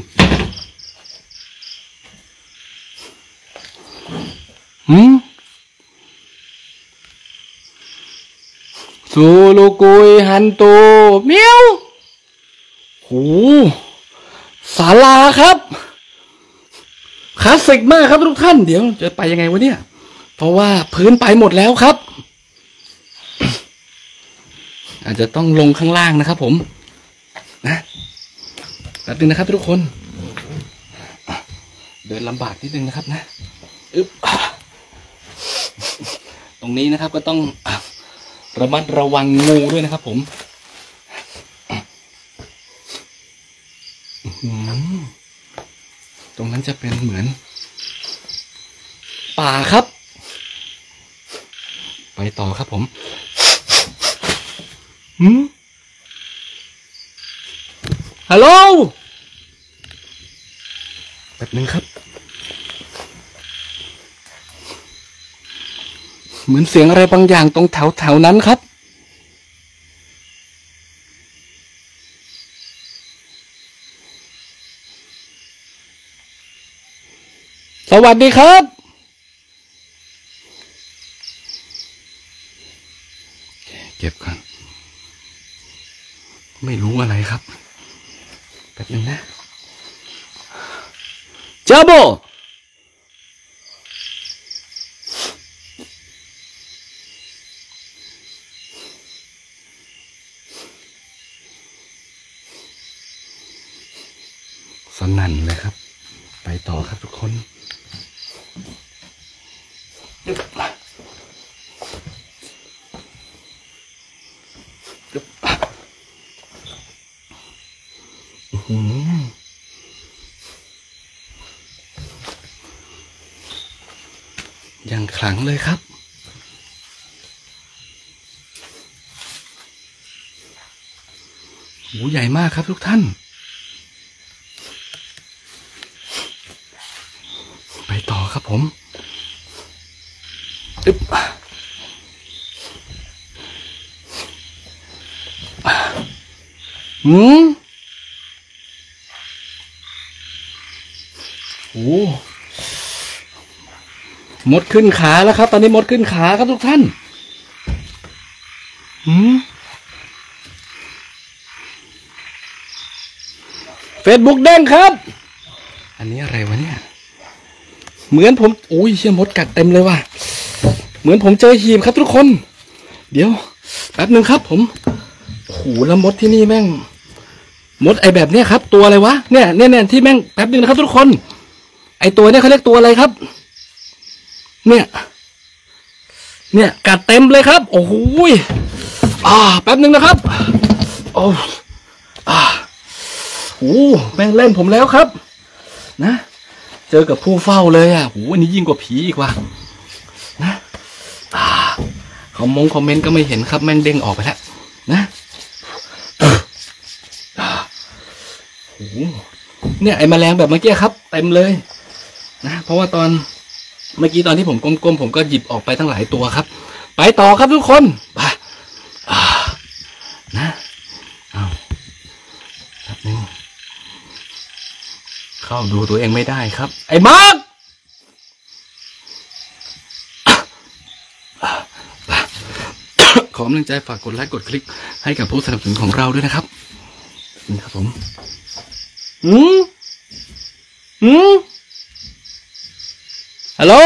หืมซูโลโกยฮันโตเมียวโหศาลาครับคลาสสิกมากครับทุกท่านเดี๋ยวจะไปยังไงวะเนี่ยเพราะว่าพื้นไปหมดแล้วครับ อาจจะต้องลงข้างล่างนะครับผมนะแป๊บนึงนะครับทุกคนเดินลำบากนิดนึงนะครับนะอึ๊บตรงนี้นะครับก็ต้องระมัดระวังงูด้วยนะครับผมตรงนั้นจะเป็นเหมือนป่าครับไปต่อครับผมหืมฮัลโหลแป๊บนึงครับเหมือนเสียงอะไรบางอย่างตรงแถวแถวนั้นครับสวัสดีครับเก็บก่อนไม่รู้อะไรครับแป๊บนึงนะเจ้าโบสนั่นเลยครับไปต่อครับทุกคนอย่างขลังเลยครับหูใหญ่มากครับทุกท่านไปต่อครับผมอึ๊บหืมโอ้มดขึ้นขาแล้วครับตอนนี้มดขึ้นขาครับทุกท่านหืมเฟซบุ๊กเด้งครับอันนี้อะไรวะเนี่ยเหมือนผมโอ้ยเชี่ยมดกัดเต็มเลยว่ะเหมือนผมเจอหีบครับทุกคนเดี๋ยวแป๊บหนึ่งครับผมโอ้โหแล้วมดที่นี่แม่งมดไอแบบเนี้ยครับตัวอะไรวะเนี่ยเนี่ยเนี่ยที่แม่งแป๊บหนึ่งนะครับทุกคนไอตัวเนี้ยเขาเรียกตัวอะไรครับเนี่ยเนี่ยกัดเต็มเลยครับโอ้โหอ่าแป๊บหนึ่งนะครับโอ้อ่าโอ้แม่งเล่นผมแล้วครับนะเจอกับผู้เฝ้าเลยอ่ะโหอันนี้ยิ่งกว่าผีอีกว่ะนะอ่าคอมมงคอมเมนต์ก็ไม่เห็นครับแม่งเด้งออกไปแล้วนะโอ้เนี่ยไอ้แมลงแบบเมื่อกี้ครับเต็มเลยนะเพราะว่าตอนเมื่อกี้ตอนที่ผมก้มๆผมก็หยิบออกไปตั้งหลายตัวครับไปต่อครับทุกคนไปนะเอาแป๊บนึงเข้าดูตัวเองไม่ได้ครับไอ้มาร์คขอกำลังใจฝากกดไลค์กดคลิกให้กับผู้สนับสนุนของเราด้วยนะครับนี่ครับผมหืมหืมฮัลโหล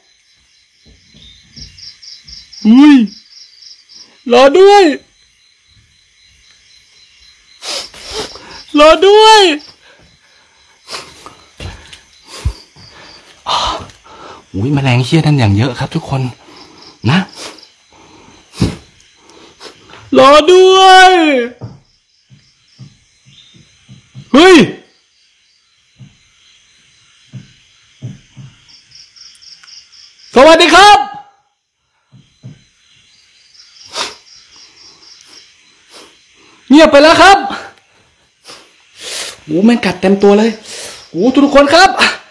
อุ้ยรอด้วยรอด้วยอุ้ยแมลงเชี่ยนั่นอย่างเยอะครับทุกคนนะรอด้วยเฮ้ยสวัสดีครับเงียบไปแล้วครับโอ้แม่งกัดเต็มตัวเลยโอ้ทุกคนครับ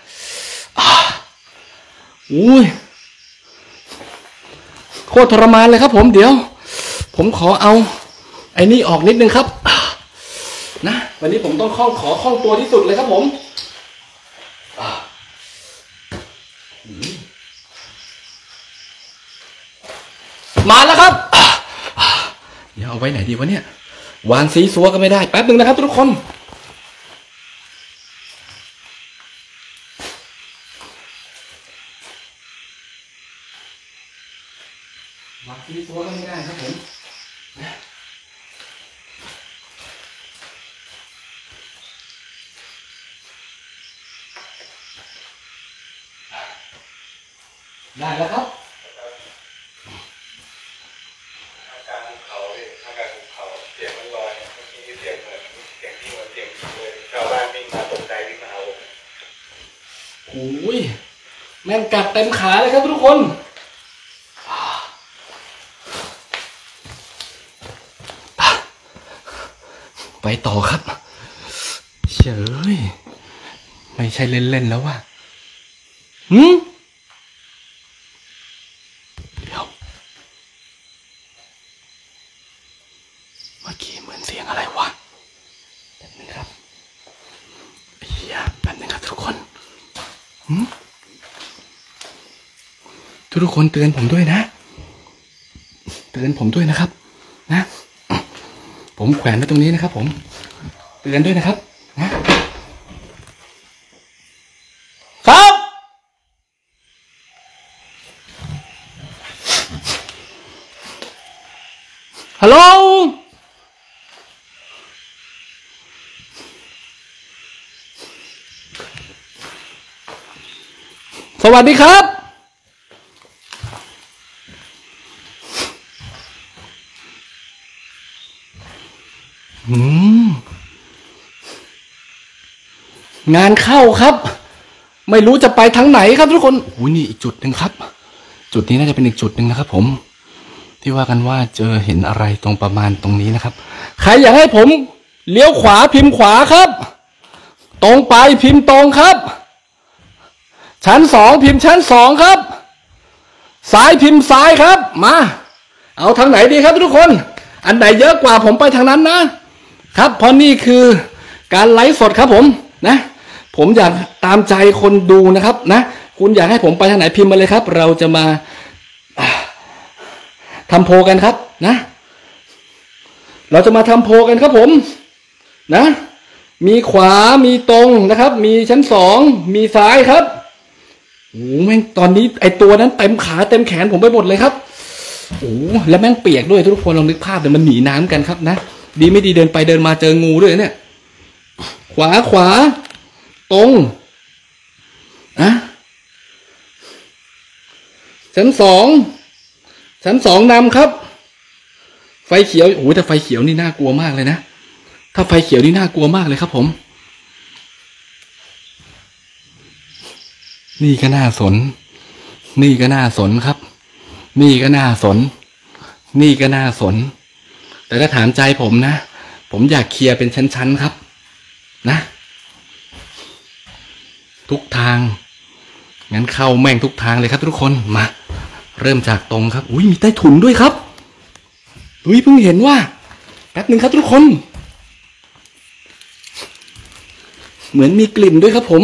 โอ้ยโคตรทรมานเลยครับผมเดี๋ยวผมขอเอาไอ้นี่ออกนิดนึงครับนะวันนี้ผมต้องคล้องขอคล้องตัวที่สุดเลยครับผมมาแล้วครับเดี๋ยวเอาไว้ไหนดีวะเนี่ยวางซีซัวก็ไม่ได้แป๊บนึงนะครับทุกคนวางที่ตัวก็ไม่ได้ครับผมได้แล้วครับอาการภูเขาเลยอาการภูเขาเสียงมันลอยเมื่อกี้เสียงเหมือนเสียงที่เหมือนเสียงเลยชาวบ้านวิ่งมาตกใจวิ่งมาเอาผมโอ้ยแม่งกัดเต็มขาเลยครับทุกคนไปต่อครับเฉยไม่ใช่เล่นๆแล้วว่ะหืมเดี๋ยวเมื่อกี้เหมือนเสียงอะไรวะแป๊บนึงครับเฮียแป๊บนึงครับทุกคนหืมทุกคนเตือนผมด้วยนะเตือนผมด้วยนะครับนะผมแขวนไว้ตรงนี้นะครับผมเตือนด้วยนะครับนะครับฮัลโหลสวัสดีครับอืมงานเข้าครับไม่รู้จะไปทางไหนครับทุกคนโอ้ยนี่อีกจุดหนึ่งครับจุดนี้น่าจะเป็นอีกจุดหนึ่งนะครับผมที่ว่ากันว่าเจอเห็นอะไรตรงประมาณตรงนี้นะครับใครอยากให้ผมเลี้ยวขวาพิมพ์ขวาครับตรงไปพิมพ์ตรงครับชั้นสองพิมพ์ชั้นสองครับซ้ายพิมพ์ซ้ายครับมาเอาทางไหนดีครับทุกคนอันไหนเยอะกว่าผมไปทางนั้นนะครับเพราะนี่คือการไลฟ์สดครับผมนะผมอยากตามใจคนดูนะครับนะคุณอยากให้ผมไปทางไหนพิมพ์มาเลยครับเราจะมาทำโพลกันครับนะเราจะมาทำโพลกันครับผมนะมีขวามีตรงนะครับมีชั้นสองมีซ้ายครับโอ้แม่งตอนนี้ไอตัวนั้นเต็มขาเต็มแขนผมไปหมดเลยครับโอ้แล้วแม่งเปียกด้วยทุกคนลองนึกภาพแต่มันหนีน้ำกันครับนะดีไม่ดีเดินไปเดินมาเจองูด้วยเนี่ยขวาขวาตรงอะชั้นสองชั้นสองนำครับไฟเขียวโอ้แต่ไฟเขียวนี่น่ากลัวมากเลยนะถ้าไฟเขียวนี่น่ากลัวมากเลยครับผมนี่ก็น่าสนนี่ก็น่าสนครับนี่ก็น่าสนนี่ก็น่าสนแต่ถ้าถามใจผมนะผมอยากเคลียร์เป็นชั้นๆครับนะทุกทางงั้นเข้าแม่งทุกทางเลยครับทุกคนมาเริ่มจากตรงครับอุ้ยมีใต้ถุนด้วยครับอุ้ยเพิ่งเห็นว่าแป๊บหนึ่งครับทุกคนเหมือนมีกลิ่นด้วยครับผม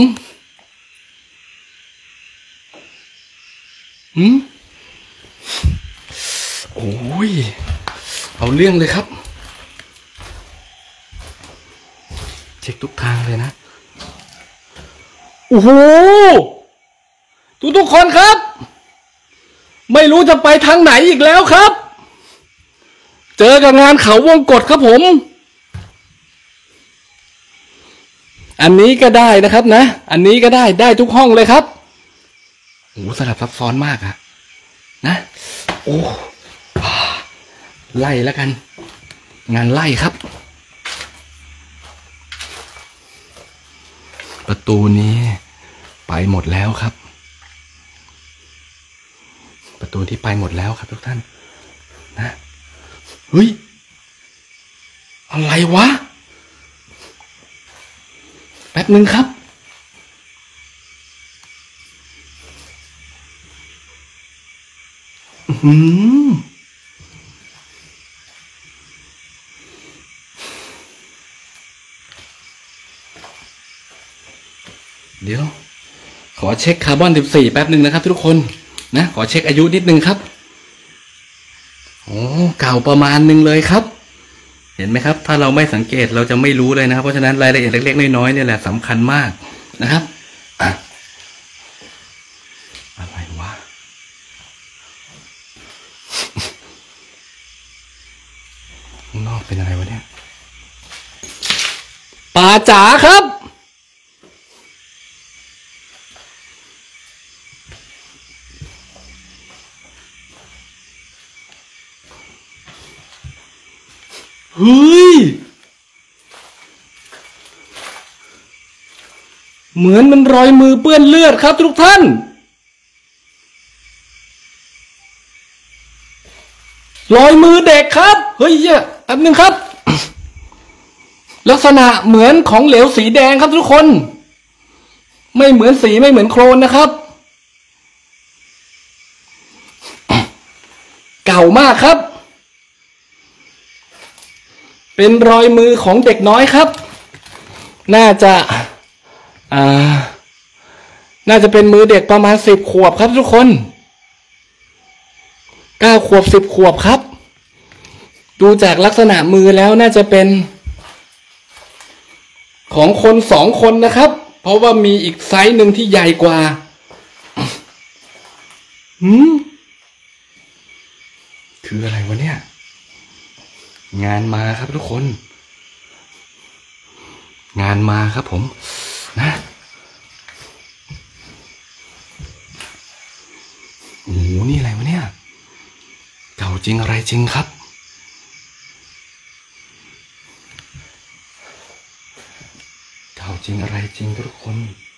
หืมโอ้ยเอาเรื่องเลยครับเช็คทุกทางเลยนะโอ้โหทุกทุกคนครับไม่รู้จะไปทางไหนอีกแล้วครับเจอกับงานเขาวงกตครับผมอันนี้ก็ได้นะครับนะอันนี้ก็ได้ได้ทุกห้องเลยครับโอ้สลับซับซ้อนมากอะนะโอ้ไล่แล้วกันงานไล่ครับประตูนี้ไปหมดแล้วครับประตูที่ไปหมดแล้วครับทุกท่านนะเฮ้ยอะไรวะแป๊บหนึ่งครับอืมเดี๋ยวขอเช็คคาร์บอนสิบสี่แป๊บหนึ่งนะครับทุกคนนะขอเช็คอายุนิดนึงครับโอ้เก่าประมาณนึงเลยครับเห็นไหมครับถ้าเราไม่สังเกตเราจะไม่รู้เลยนะครับเพราะฉะนั้นรายละเอียดเล็กๆน้อยๆเนี่ยแหละสำคัญมากนะครับอะไรวะางนอกเป็นอะไรวะเนี่ยป่าจ๋าครับเฮ้ยเหมือนมันรอยมือเปื้อนเลือดครับทุกท่านรอยมือเด็กครับเฮ้ยอ่ะอันนึงครับลักษณะเหมือนของเหลวสีแดงครับทุกคนไม่เหมือนสีไม่เหมือนโคลนนะครับเก่ามากครับเป็นรอยมือของเด็กน้อยครับน่าจะอ่าน่าจะเป็นมือเด็กประมาณสิบขวบครับทุกคนเก้าขวบสิบขวบครับดูจากลักษณะมือแล้วน่าจะเป็นของคนสองคนนะครับเพราะว่ามีอีกไซส์หนึ่งที่ใหญ่กว่าหืมคืออะไรวะเนี่ยงานมาครับทุกคนงานมาครับผมนะโอ้โหนี่อะไรวะเนี่ยเก่าจริงอะไรจริงครับเก่าจริงอะไรจริงทุกคน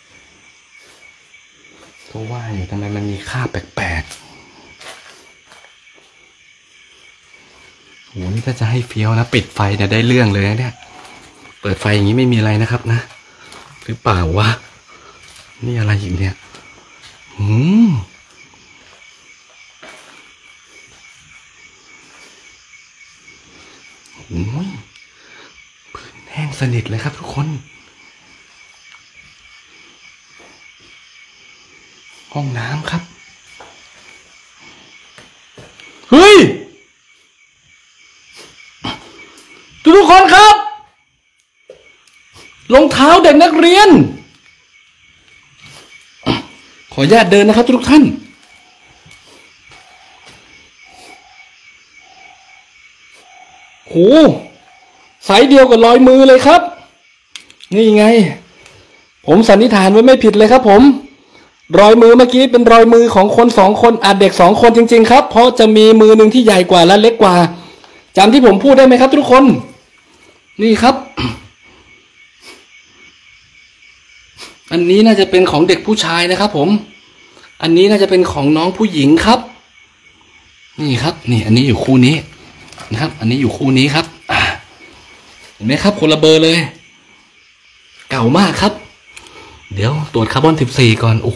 ก็ว่าอยู่ทำไมมันมีค่าแปลกๆโหนี่ถ้าจะให้เฟี้ยวนะปิดไฟเนี่ยได้เรื่องเลยนะเนี่ยเปิดไฟอย่างนี้ไม่มีอะไรนะครับนะหรือเปล่าวะนี่อะไรอีกเนี่ยหืมโอ้ยพื้นแห้งสนิทเลยครับทุกคนห้องน้ำครับเฮ้ยทุกคนครับรองเท้าเด็กนักเรียนขออนุญาตเดินนะครับทุกท่านโหสายเดียวกับรอยมือเลยครับนี่ไงผมสันนิษฐานไว้ไม่ผิดเลยครับผมรอยมือเมื่อกี้เป็นรอยมือของคนสองคนอาจเด็กสองคนจริงๆครับเพราะจะมีมือหนึ่งที่ใหญ่กว่าและเล็กกว่าจำที่ผมพูดได้ไหมครับทุกคนนี่ครับอันนี้น่าจะเป็นของเด็กผู้ชายนะครับผมอันนี้น่าจะเป็นของน้องผู้หญิงครับนี่ครับนี่อันนี้อยู่คู่นี้นะครับอันนี้อยู่คู่นี้ครับเห็นไหมครับคนละเบอร์เลยเก่ามากครับเดี๋ยวตรวจคาร์บอนสิบสี่ก่อนโอ้โห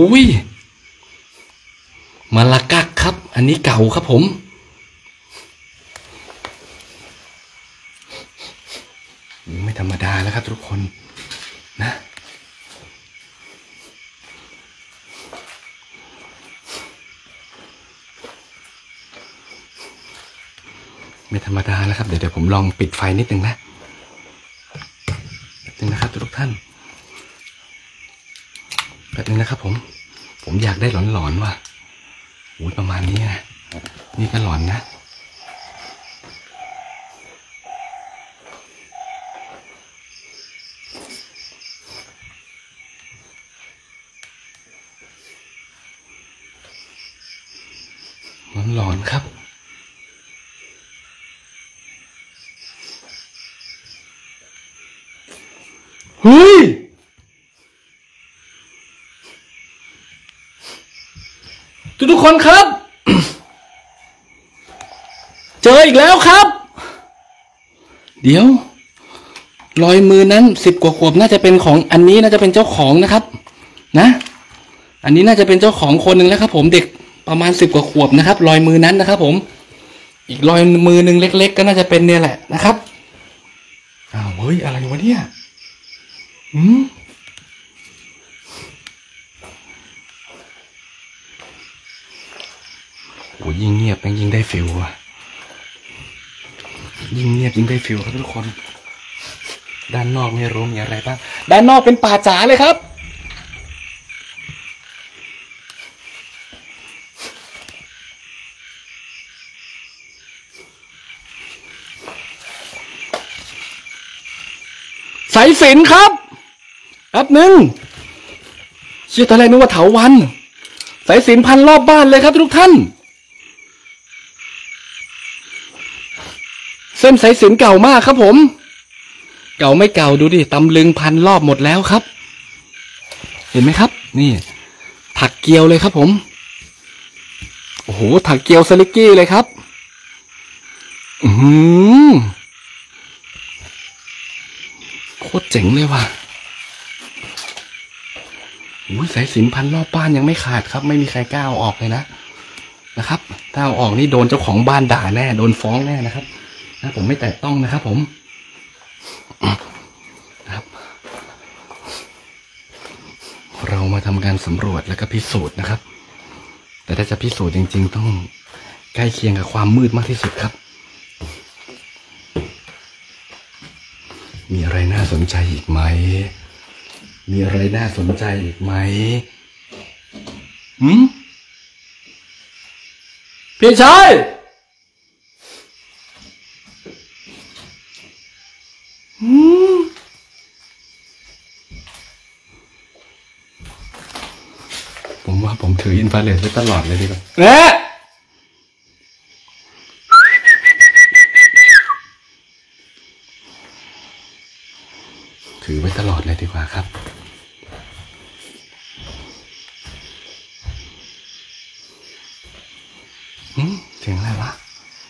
มาลากักครับอันนี้เก่าครับผมไม่ธรรมดาแล้วครับทุกคนนะไม่ธรรมดาแล้วครับเดี๋ยวเดี๋ยวผมลองปิดไฟนิดนึงนะนิดนึงนะครับทุกท่านแบบนี้นะครับผมผมอยากได้หลอนๆว่ะโอ้ยประมาณนี้นะนี่ก็หลอนนะหลอนๆครับเฮ้ยทุกคนครับ เจออีกแล้วครับเดี๋ยวรอยมือนั้นสิบกว่าขวบน่าจะเป็นของอันนี้น่าจะเป็นเจ้าของนะครับนะอันนี้น่าจะเป็นเจ้าของคนหนึ่งแล้วครับผมเด็กประมาณสิบกว่าขวบนะครับรอยมือนั้นนะครับผมอีกรอยมือหนึ่งเล็กๆก็น่าจะเป็นเนี่ยแหละนะครับอ้าวเฮ้ยอะไรวะเนี่ยอืมโอ้ยิ่งเงียบยิ่งได้ฟิลว่ะยิ่งเงียบยิ่งได้ฟิลครับทุกคนด้านนอกไม่รู้มีอะไรบ้างด้านนอกเป็นป่าจ๋าเลยครับสายสิญจน์ครับแป๊บหนึ่งเชื่อตอนแรกนึกว่าเถาวัลย์สายสิญจน์พันรอบบ้านเลยครับทุกท่านเส้นสายสิญจน์เก่ามากครับผมเก่าไม่เก่าดูดิตำลึงพันรอบหมดแล้วครับเห็นไหมครับนี่ถักเกลียวเลยครับผมโอ้โหถักเกลียวสลิกกี้เลยครับอืมโคตรเจ๋งเลยว่ะโอ้ยสายสิญจน์พันรอบบ้านยังไม่ขาดครับไม่มีใครกล้าเอาออกเลยนะนะครับถ้าเอาออกนี่โดนเจ้าของบ้านด่าแน่โดนฟ้องแน่นะครับนะผมไม่แตะต้องนะครับผมครับเรามาทำการสำรวจแล้วก็พิสูจน์นะครับแต่ถ้าจะพิสูจน์จริงๆต้องใกล้เคียงกับความมืดมากที่สุดครับมีอะไรน่าสนใจอีกไหมมีอะไรน่าสนใจอีกไหมหืมพี่ชายหืมผมว่าผมถืออินฟราเรดไว้ตลอดเลยดีกว่าเอ๊ะถือไว้ตลอดเลยดีกว่าครับหืมเสียงอะไรวะ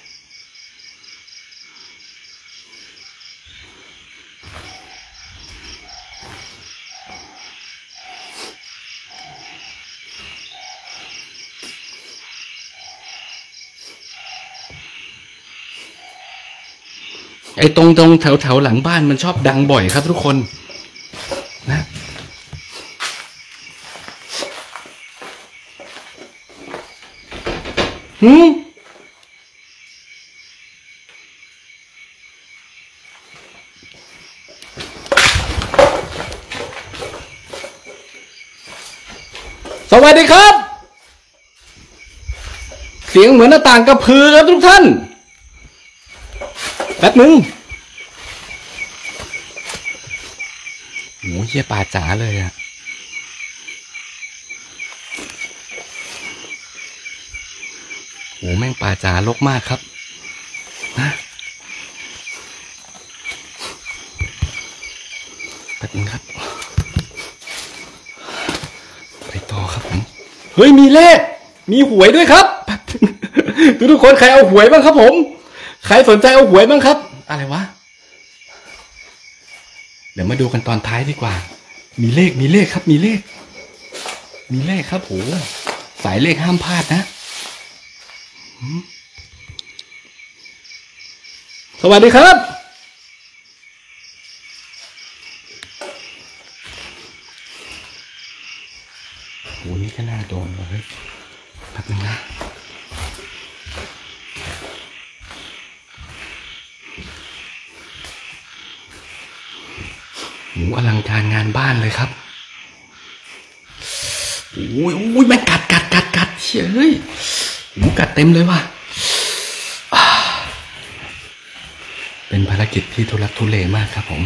ไอ้ตรงตรงแถวแถวหลังบ้านมันชอบดังบ่อยครับทุกคนนะหืมสวัสดีครับเสียงเหมือนหน้าต่างกระพือครับทุกท่านแป๊บนึงโหเหี้ยป่าจ๋าเลยอะโหแม่งป่าจ๋ารกมากครับนะแป๊บนึงครับไปต่อครับผมเฮ้ยมีเลขมีหวยด้วยครับทุกทุกคนใครเอาหวยบ้างครับผมใครสนใจเอาหวยบ้างครับอะไรวะเดี๋ยวมาดูกันตอนท้ายดีกว่ามีเลขมีเลขครับมีเลขมีเลขครับโหสายเลขห้ามพลาดนะสวัสดีครับโหนี่ก็น่าโดนเลยแป๊บนึงนะหมูอลังการงานบ้านเลยครับโอ้ยโอ้ยแม่งกัดกัดกัดกัดเฮ้ยหมูกัดเต็มเลยว่ะเป็นภารกิจที่ทุลักทุเลมากครับผม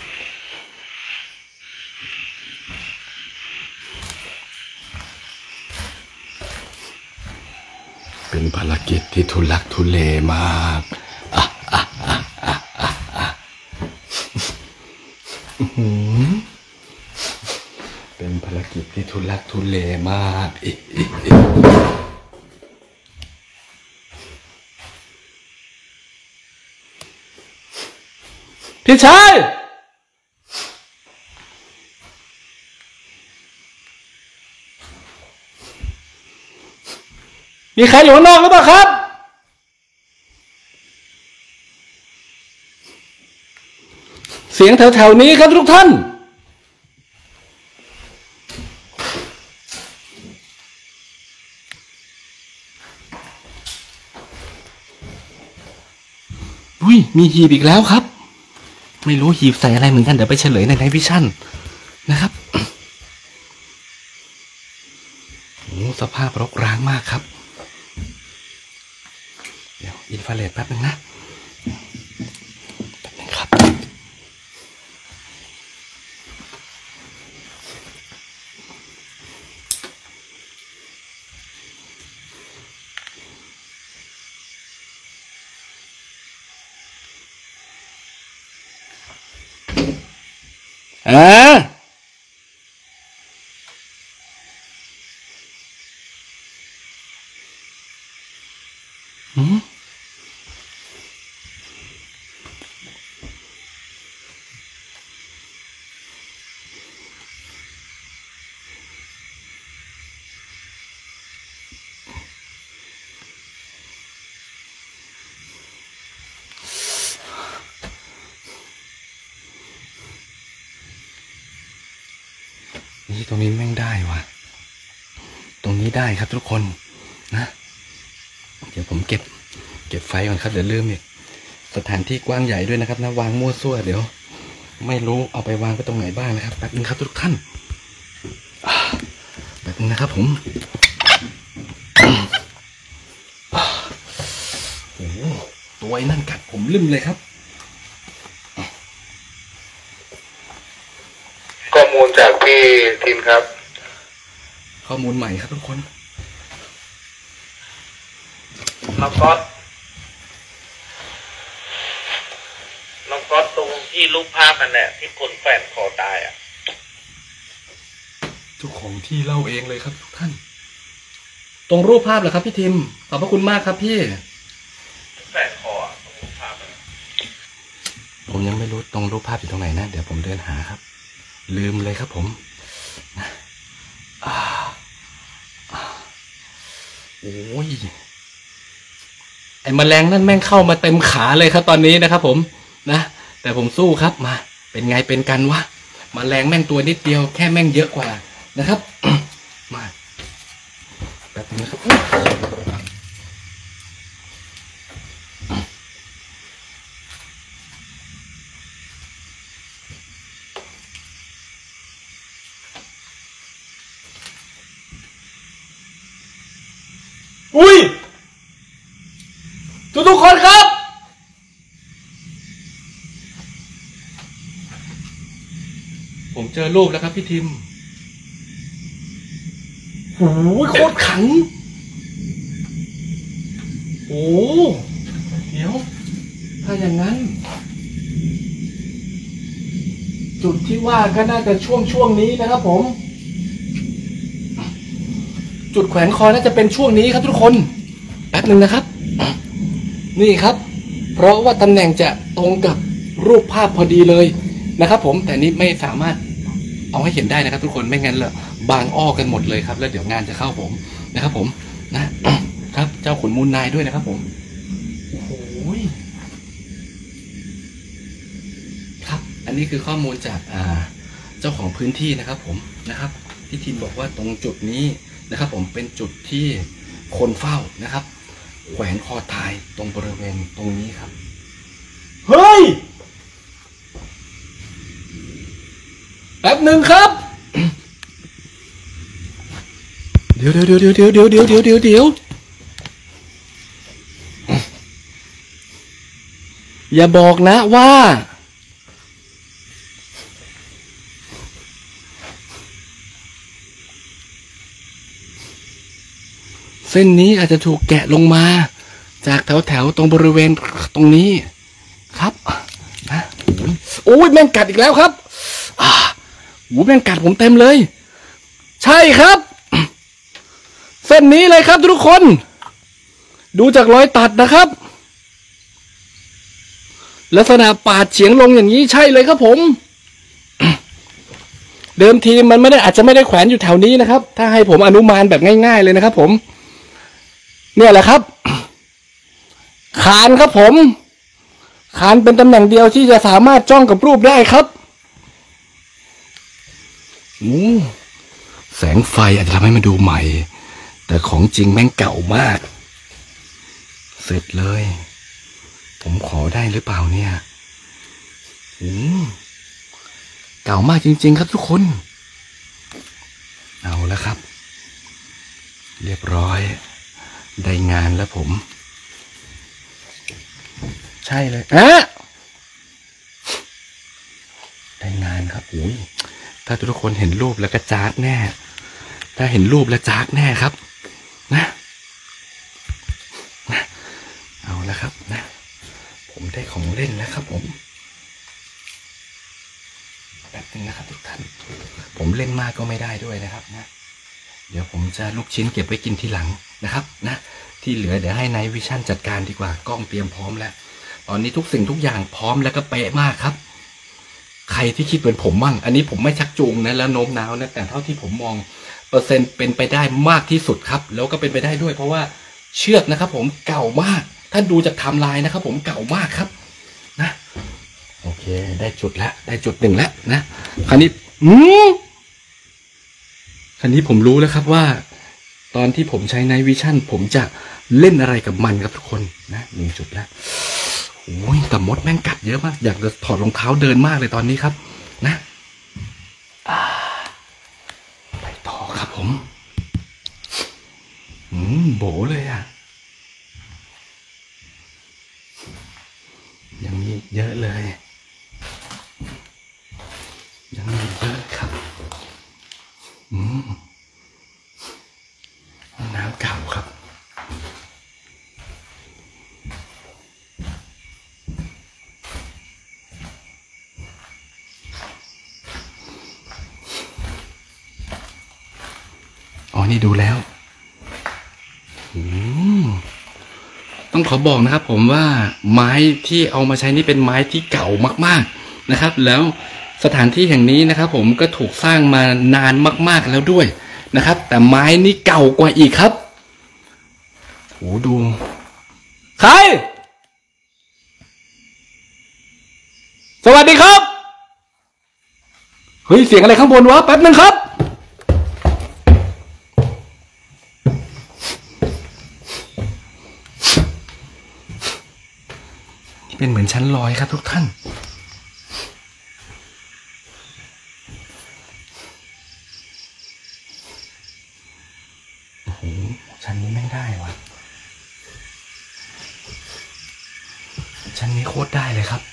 เป็นภารกิจที่ทุลักทุเลมากอ่ะอ่ะอ่ะอ่ะอ่ะอ่ะเป็นภารกิจที่ทุลักทุเลมากอิอิอิพี่ชายมีใครอยู่ข้างนอกหรือเปล่าครับเสียงแถวๆนี้ครับทุกท่านอุ้ยมีหีบอีกแล้วครับไม่รู้หีบใส่อะไรเหมือนกันเดี๋ยวไปเฉลยในไนท์วิชั่นนะครับโอ้สภาพรกร้างมากครับเดี๋ยวอินฟราเรดแป๊บนึงนะแป๊บนึงครับอ่าอืมนี่ตรงนี้แม่งได้ว่ะตรงนี้ได้ครับทุกคนนะเดี๋ยวผมเก็บเก็บไฟก่อนครับเดี๋ยวลืมอีกสถานที่กว้างใหญ่ด้วยนะครับนะวางมั่วซั่วเดี๋ยวไม่รู้เอาไปวางไปตรงไหนบ้างนะครับแป๊บนึงครับทุกท่านแป๊บนึงนะครับผมโอ้โหตัวไอ้นั่นกัดผมลืมเลยครับข้อมูลจากพี่ทีมครับข้อมูลใหม่ครับทุกคนน้องก๊อตน้องก๊อตตรงที่รูปภาพนั่นแหละที่คนแขวนคอตายอ่ะเจ้าของที่เล่าเองเลยครับทุกท่านตรงรูปภาพเหรอครับพี่ทิมขอบพระคุณมากครับพี่แขวนคอตรงรูปภาพผมยังไม่รู้ตรงรูปภาพอยู่ตรงไหนนะเดี๋ยวผมเดินหาครับลืมเลยครับผมนะโอ้ยไอ้แมลงนั่นแม่งเข้ามาเต็มขาเลยครับตอนนี้นะครับผมนะแต่ผมสู้ครับมาเป็นไงเป็นกันวะแมลงแม่งตัวนิดเดียวแค่แม่งเยอะกว่านะครับ มาแบบนี้ครับอุ้ยทุกทุกคนครับผมเจอรูปแล้วครับพี่ทิมโอ้ยโคตรขังโอ้เดี๋ยวถ้าอย่างนั้นจุดที่ว่าก็น่าจะช่วงช่วงนี้นะครับผมจุดแขวนคอน่าจะเป็นช่วงนี้ครับทุกคนแป๊บหนึ่งนะครับนี่ครับเพราะว่าตำแหน่งจะตรงกับรูปภาพพอดีเลยนะครับผมแต่นี้ไม่สามารถเอาให้เห็นได้นะครับทุกคนไม่งั้นเลยบางอ้อกันหมดเลยครับแล้วเดี๋ยวงานจะเข้าผมนะครับผมนะครับเจ้าขุนมูลนายด้วยนะครับผมโอ้โหครับอันนี้คือข้อมูลจากอ่าเจ้าของพื้นที่นะครับผมนะครับที่ทีมบอกว่าตรงจุดนี้นะครับผมเป็นจุดที่คนเฝ้านะครับแขวนคอตายตรงบริเวณตรงนี้ครับเฮ้ยแป๊บหนึ่งครับเดี๋ยวเดี๋ยวเดี๋ยวเดี๋ยวเดี๋ยวเดี๋ยวเดี๋ยวเดี๋ยวเดี๋ยวอย่าบอกนะว่าเส้นนี้อาจจะถูกแกะลงมาจากแถวแถวตรงบริเวณตรงนี้ครับนะโอ้ยแม่งกัดอีกแล้วครับอ่าโอ้แม่งกัดผมเต็มเลยใช่ครับเส้นนี้เลยครับทุกคนดูจากรอยตัดนะครับลักษณะปาดเฉียงลงอย่างนี้ใช่เลยครับผมเดิมทีมันไม่ได้อาจจะไม่ได้แขวนอยู่แถวนี้นะครับถ้าให้ผมอนุมานแบบง่ายๆเลยนะครับผมเนี่ยแหละครับคานครับผมคานเป็นตำแหน่งเดียวที่จะสามารถจ้องกับรูปได้ครับอู้แสงไฟอาจจะทำให้มันดูใหม่แต่ของจริงแม่งเก่ามากเสร็จเลยผมขอได้หรือเปล่าเนี่ยอู้เก่ามากจริงๆครับทุกคนเอาแล้วครับเรียบร้อยได้งานแล้วผมใช่เลยอะได้งานครับโอ้ยถ้าทุกคนเห็นรูปแล้วก็จ๊าดแน่ถ้าเห็นรูปแล้วจ๊าดแน่ครับนะนะเอาแล้วครับนะผมได้ของเล่นแล้วครับผมแป๊บนึงนะครับทุกท่านผมเล่นมากก็ไม่ได้ด้วยนะครับนะเดี๋ยวผมจะลูกชิ้นเก็บไว้กินทีหลังนะครับนะที่เหลือเดี๋ยวให้ไนท์วิชั่นจัดการดีกว่ากล้องเตรียมพร้อมแล้วตอนนี้ทุกสิ่งทุกอย่างพร้อมแล้วก็เป๊ะมากครับใครที่คิดเหมือนผมมั่งอันนี้ผมไม่ชักจูงนะแล้วโน้มน้าวนะแต่เท่าที่ผมมองเปอร์เซ็นต์เป็นไปได้มากที่สุดครับแล้วก็เป็นไปได้ด้วยเพราะว่าเชือกนะครับผมเก่ามากถ้าดูจากไทม์ไลน์นะครับผมเก่ามากครับนะโอเคได้จุดแล้วได้จุดหนึ่งแล้วนะคราวนี้อืมคราวนี้ผมรู้แล้วครับว่าตอนที่ผมใช้ไนท์วิชั่นผมจะเล่นอะไรกับมันครับทุกคนนะหนึ่งจุดแล้วโอ้ยแต่มดแม่งกัดเยอะมากอยากจะถอดรองเท้าเดินมากเลยตอนนี้ครับนะไปต่อครับผมอืมโบเลยอ่ะยังมีเยอะเลยยังมีเยอะครับอืมน้ำเก่าครับอ๋อนี่ดูแล้วอืมต้องขอบอกนะครับผมว่าไม้ที่เอามาใช้นี่เป็นไม้ที่เก่ามากๆนะครับแล้วสถานที่แห่งนี้นะครับผมก็ถูกสร้างมานานมากๆแล้วด้วยนะครับแต่ไม้นี้เก่ากว่าอีกครับโหดูใครสวัสดีครับเฮ้ยเสียงอะไรข้างบนวะแป๊บนึงครับเป็นเหมือนชั้นลอยครับทุกท่านโอ้โหชั้นนี้ไม่ได้วะชั้นนี้โคตรได้เลยครับ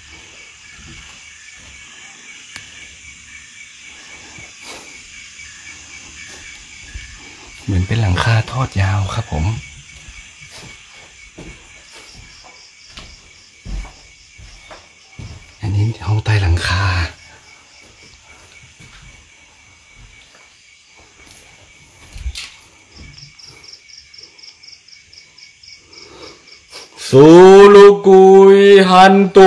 เหมือนเป็นหลังคาทอดยาวครับผมอันนี้ห้องใต้หลังคาซูลูกุยฮันตู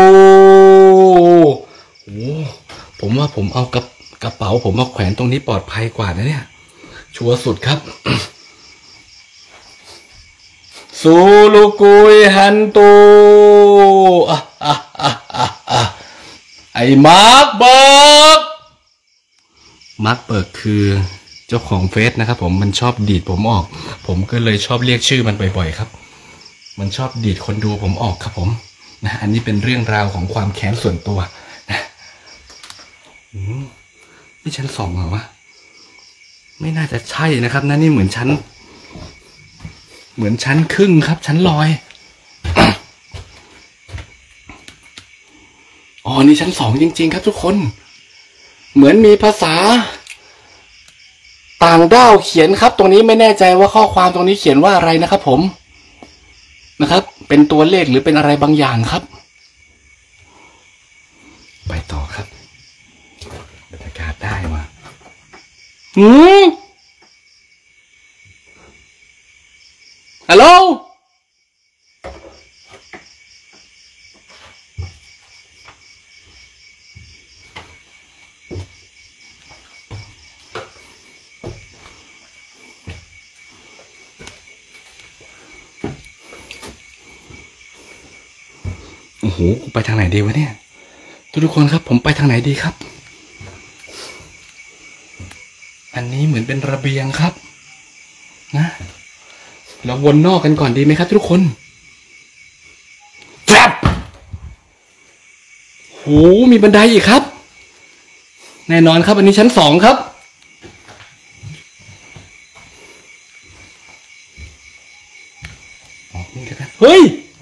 โอ้ผมว่าผมเอากระกระเป๋าผมมาแขวนตรงนี้ปลอดภัยกว่านะเนี่ยชัวร์สุดครับ ซูลูกุยฮันตูอ่ะอ่ะอ่ะอ่ะอ่ะไอ้มาร์คเบิร์กมาร์คเบิร์กคือเจ้าของเฟซนะครับผมมันชอบดีดผมออกผมก็เลยชอบเรียกชื่อมันบ่อยๆครับมันชอบดีดคนดูผมออกครับผมนะอันนี้เป็นเรื่องราวของความแค้นส่วนตัวนะนี่ชั้นสองเหรอวะไม่น่าจะใช่นะครับนะนี่เหมือนชั้นเหมือนชั้นครึ่งครับชั้นลอย อ๋อนี่ชั้นสองจริงๆครับทุกคนเหมือนมีภาษาต่างด้าวเขียนครับตรงนี้ไม่แน่ใจว่าข้อความตรงนี้เขียนว่าอะไรนะครับผมนะครับเป็นตัวเลขหรือเป็นอะไรบางอย่างครับไปต่อครับบรรยากาศได้มาหืมฮัลโหลโอ้โหไปทางไหนดีวะเนี่ยทุกคนครับผมไปทางไหนดีครับอันนี้เหมือนเป็นระเบียงครับนะเราวนนอกกันก่อนดีไหมครับทุกคนแฟบโหมีบันไดอีกครับแน่นอนครับอันนี้ชั้นสองครับออกนี่กันนะเฮ้ย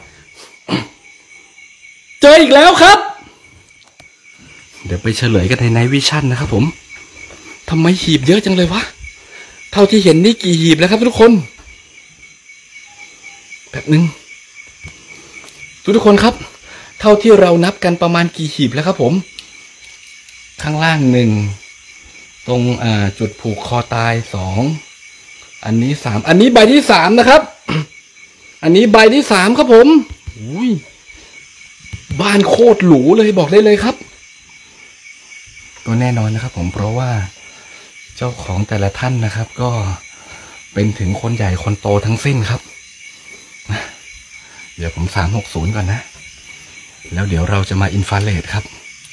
เจออีกแล้วครับเดี๋ยวไปเฉลยกันในไนท์วิชั่นนะครับผมทำไมหีบเยอะจังเลยวะเท่าที่เห็นนี่กี่หีบแล้วครับทุกคนแบบนึงทุกทุกคนครับเท่าที่เรานับกันประมาณกี่หีบแล้วครับผมข้างล่างหนึ่งตรงอ่าจุดผูกคอตายสองอันนี้สามอันนี้ใบที่สามนะครับ อันนี้ใบที่สามครับผมอุ้ยบ้านโคตรหรูเลยบอกได้เลยครับก็แน่นอนนะครับผมเพราะว่าเจ้าของแต่ละท่านนะครับก็เป็นถึงคนใหญ่คนโตทั้งสิ้นครับเดี๋ยวผมสามหกศูนย์ก่อนนะแล้วเดี๋ยวเราจะมาอินฟราเรดครับ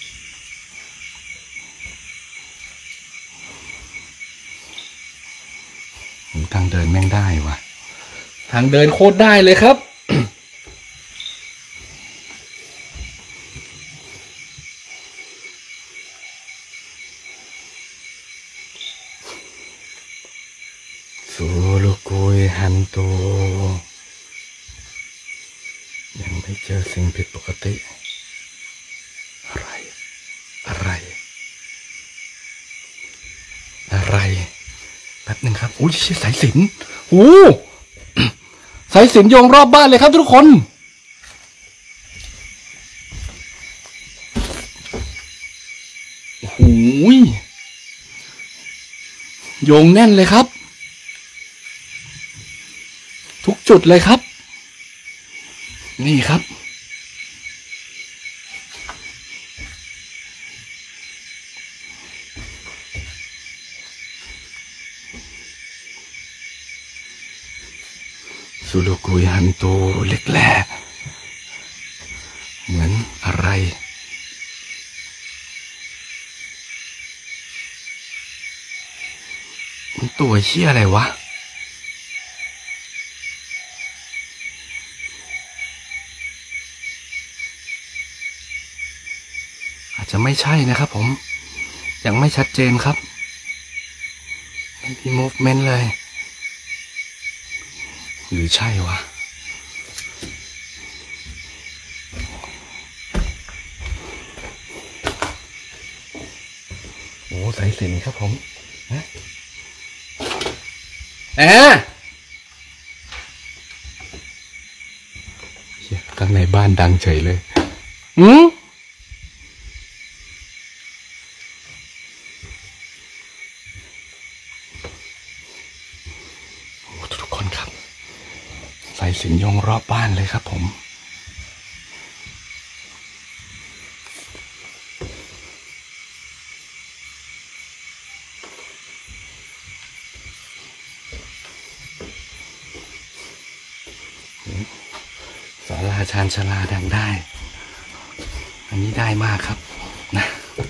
ทางเดินแม่งได้ว่ะทางเดินโคตรได้เลยครับ สูลูกุยฮันโตยังไม่เจอสิ่งผิดปกติอะไรอะไรอะไรแป๊บหนึ่งครับอุ้ยสายสิญจน์โอ้สายสิญจน์โยงรอบบ้านเลยครับทุกคนโอ้โหโยงแน่นเลยครับทุกจุดเลยครับนี่ครับสุโลกุยฮันโตเล็กแหล่เหมือนอะไรมันตัวเชี่ยอะไรวะอาจจะไม่ใช่นะครับผมยังไม่ชัดเจนครับไม่มี movement เลยหรือใช่วะโอ้สายสิญจน์ครับผมนะแอข้างในบ้านดังเฉยเลยอืมทุกคนครับสายสิญจน์โยงรอบบ้านเลยครับผมศาลาชานชลาดังได้อันนี้ได้มากครับนะ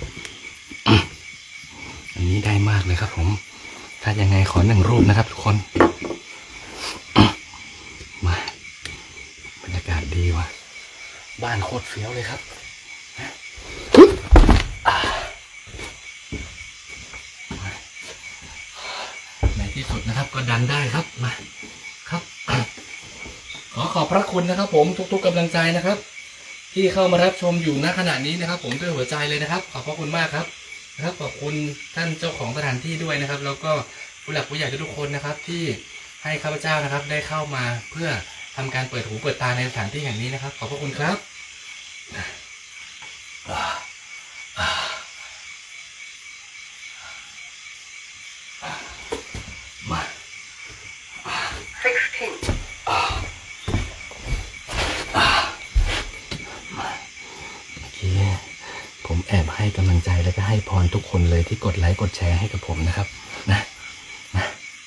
อันนี้ได้มากเลยครับผมถ้ายังไงขอหนึ่งรูปนะครับทุกคนมาบรรยากาศดีว่ะบ้านโคตรเฟี้ยวเลยครับในที่สุดนะครับก็ดันได้ครับมาครับขอขอบพระคุณนะครับผมทุกๆกำลังใจนะครับที่เข้ามารับชมอยู่ณขณะนี้นะครับผมด้วยหัวใจเลยนะครับขอบพระคุณมากครับนะครับขอบคุณท่านเจ้าของสถานที่ด้วยนะครับแล้วก็ผู้หลักผู้ใหญ่ทุกๆคนนะครับที่ให้ข้าพเจ้านะครับได้เข้ามาเพื่อทำการเปิดหูเปิดตาในสถานที่แห่งนี้นะครับขอบพระคุณครับมาผมแอบให้กำลังใจและก็ให้พรทุกคนเลยที่กดไลค์กดแชร์ให้กับผมนะครับนะนะ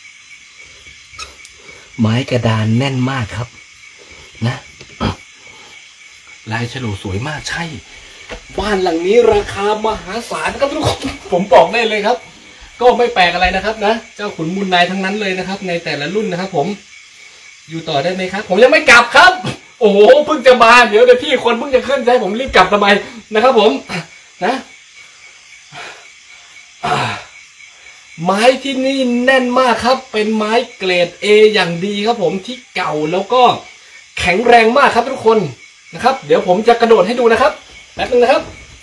ไม้กระดานแน่นมากครับนะลายฉลุสวยมากใช่บ้านหลังนี้ราคามหาศาลครับทุกคนผมบอกได้เลยครับก็ไม่แปลกอะไรนะครับนะเจ้าขุนมูลนายทั้งนั้นเลยนะครับในแต่ละรุ่นนะครับผมอยู่ต่อได้ไหมครับผมยังไม่กลับครับโอ้โหเพิ่งจะมาเดี๋ยวเดี๋ยวพี่คนเพิ่งจะขึ้นใช่ผมรีบกลับทำไมนะครับผมนะไม้ที่นี่แน่นมากครับเป็นไม้เกรด A อย่างดีครับผมที่เก่าแล้วก็แข็งแรงมากครับทุกคนนะครับเดี๋ยวผมจะกระโดดให้ดูนะครับแป๊บนึงนะครับ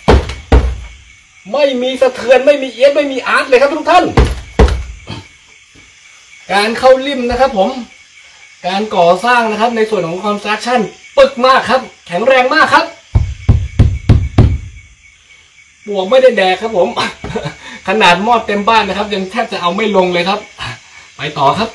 ไม่มีสะเทือนไม่มีเอียดไม่มีอาร์ตเลยครับทุกท่านการเข้าริมนะครับผมการก่อสร้างนะครับในส่วนของ construction ปึกมากครับแข็งแรงมากครับปวกไม่ได้แดกครับผม ขนาดหม้อเต็มบ้านนะครับยังแทบจะเอาไม่ลงเลยครับไปต่อครับ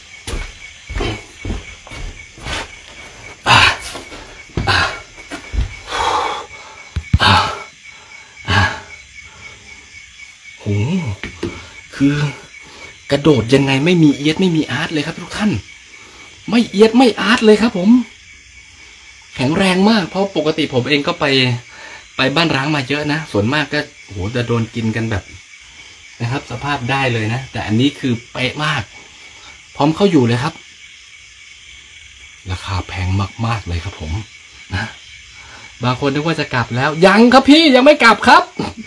โหคือกระโดดยังไงไม่มีเอียดไม่มีอาร์ตเลยครับทุกท่านไม่เอียดไม่อาร์ตเลยครับผมแข็งแรงมากเพราะปกติผมเองก็ไปไปบ้านร้างมาเยอะนะส่วนมากก็โหจะโดนกินกันแบบนะครับสภาพได้เลยนะแต่อันนี้คือเป๊ะมากพร้อมเข้าอยู่เลยครับราคาแพงมากๆเลยครับผมนะบางคนนึกว่าจะกลับแล้วยังครับพี่ยังไม่กลับครับ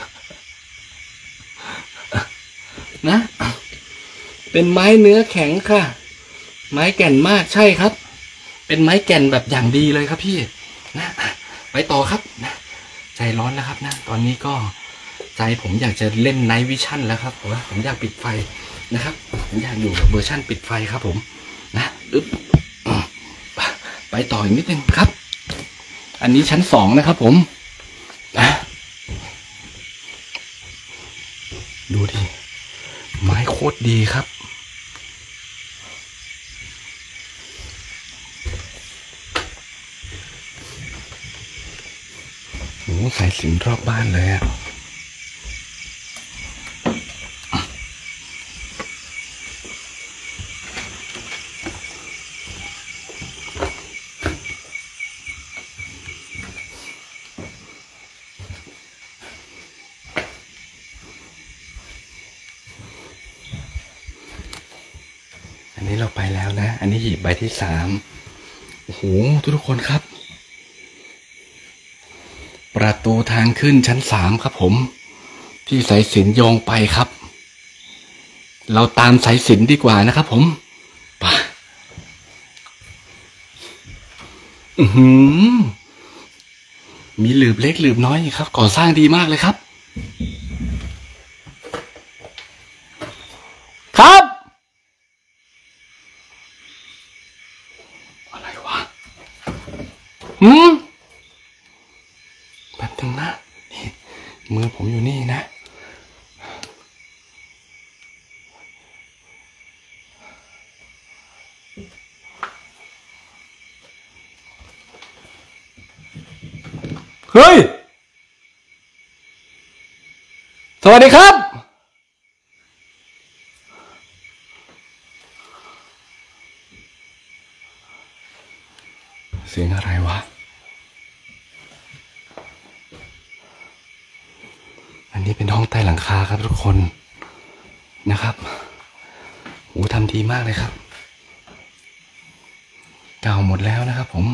นะเป็นไม้เนื้อแข็งค่ะไม้แก่นมากใช่ครับเป็นไม้แก่นแบบอย่างดีเลยครับพี่นะไปต่อครับนะใจร้อนแล้วครับนะตอนนี้ก็ใจผมอยากจะเล่นไนท์วิชั่นแล้วครับผมผมอยากปิดไฟนะครับผมอยากอยู่แบบเวอร์ชั่นปิดไฟครับผมนะอึ๊บไปต่ออีกนิดนึงครับอันนี้ชั้นสองนะครับผมนะดูดิไม้โคตรดีครับโอ้สายสิญจน์รอบบ้านเลยอะอันนี้เราไปแล้วนะอันนี้หีบใบที่สามโอ้โหทุกคนครับประตูทางขึ้นชั้นสามครับผมที่สายสิญจน์โยงไปครับเราตามสายสิญจน์ดีกว่านะครับผมไปอือหือมีหลืบเล็กหลืบน้อยครับก่อสร้างดีมากเลยครับครับอะไรวะหืมแบบนึงนะนี่มือผมอยู่นี่นะเฮ้ยสวัสดีครับเสียงอะไรวะอันนี้เป็นห้องใต้หลังคาครับทุกคนนะครับโหทำดีมากเลยครับเก่าหมดแล้วนะครับผม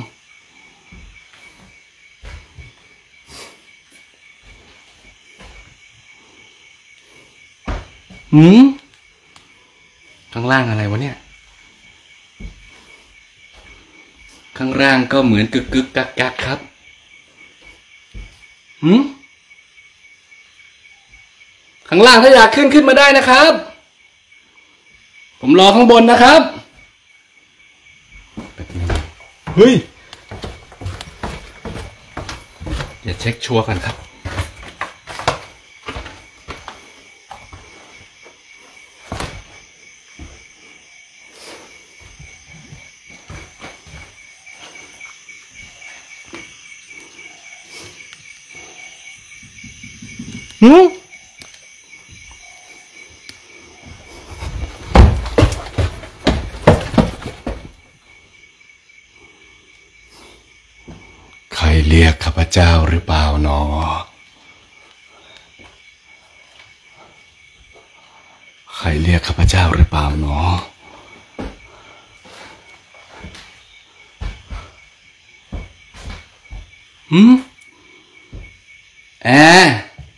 หืมข้างล่างอะไรวะเนี่ยข้างล่างก็เหมือนกึกกึกกักกักครับหืมข้างล่างถ้าอยากขึ้นขึ้นมาได้นะครับผมรอข้างบนนะครับเฮ้ยอย่าเช็คชัวร์กันครับหืมใครเรียกข้าพเจ้าหรือเปล่าหนอใครเรียกข้าพเจ้าหรือเปล่าหนอหืมแอร์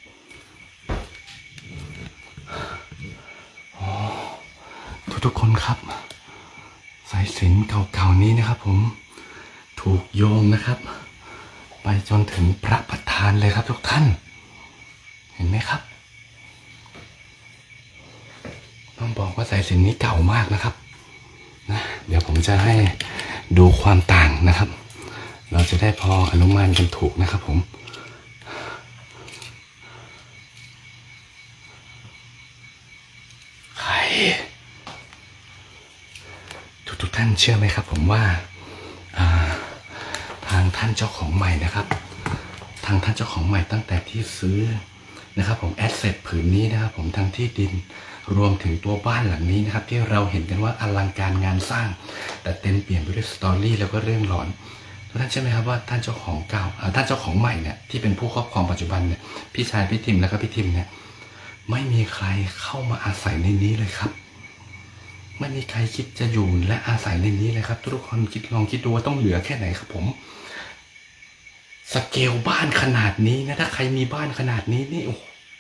ทุกๆคนครับสายสิญจน์เก่าๆนี้นะครับผมถูกโยงนะครับไปจนถึงพระประธานเลยครับทุกท่านเห็นไหมครับต้องบอกว่าสายสิญจน์นี้เก่ามากนะครับนะเดี๋ยวผมจะให้ดูความต่างนะครับเราจะได้พออนุมานกันถูกนะครับผมท่านเชื่อไหมครับผมว่าทางท่านเจ้าของใหม่นะครับทางท่านเจ้าของใหม่ตั้งแต่ที่ซื้อนะครับผมแอสเซทผืนนี้นะครับผมทั้งที่ดินรวมถึงตัวบ้านหลังนี้นะครับที่เราเห็นกันว่าอลังการงานสร้างแต่เต็มเปี่ยมไปด้วยสตอรี่แล้วก็เรื่องหลอนท่านใช่ไหมครับว่าท่านเจ้าของเก่าท่านเจ้าของใหม่เนี่ยที่เป็นผู้ครอบครองปัจจุบันเนี่ยพี่ชายพี่ทิมแล้วก็พี่ทิมเนี่ยไม่มีใครเข้ามาอาศัยในนี้เลยครับไม่มีใครคิดจะอยู่และอาศัยในนี้เลยครับทุกคนคิดลองคิดดูว่าต้องเหลือแค่ไหนครับผมสเกลบ้านขนาดนี้นะถ้าใครมีบ้านขนาดนี้นี่โอ้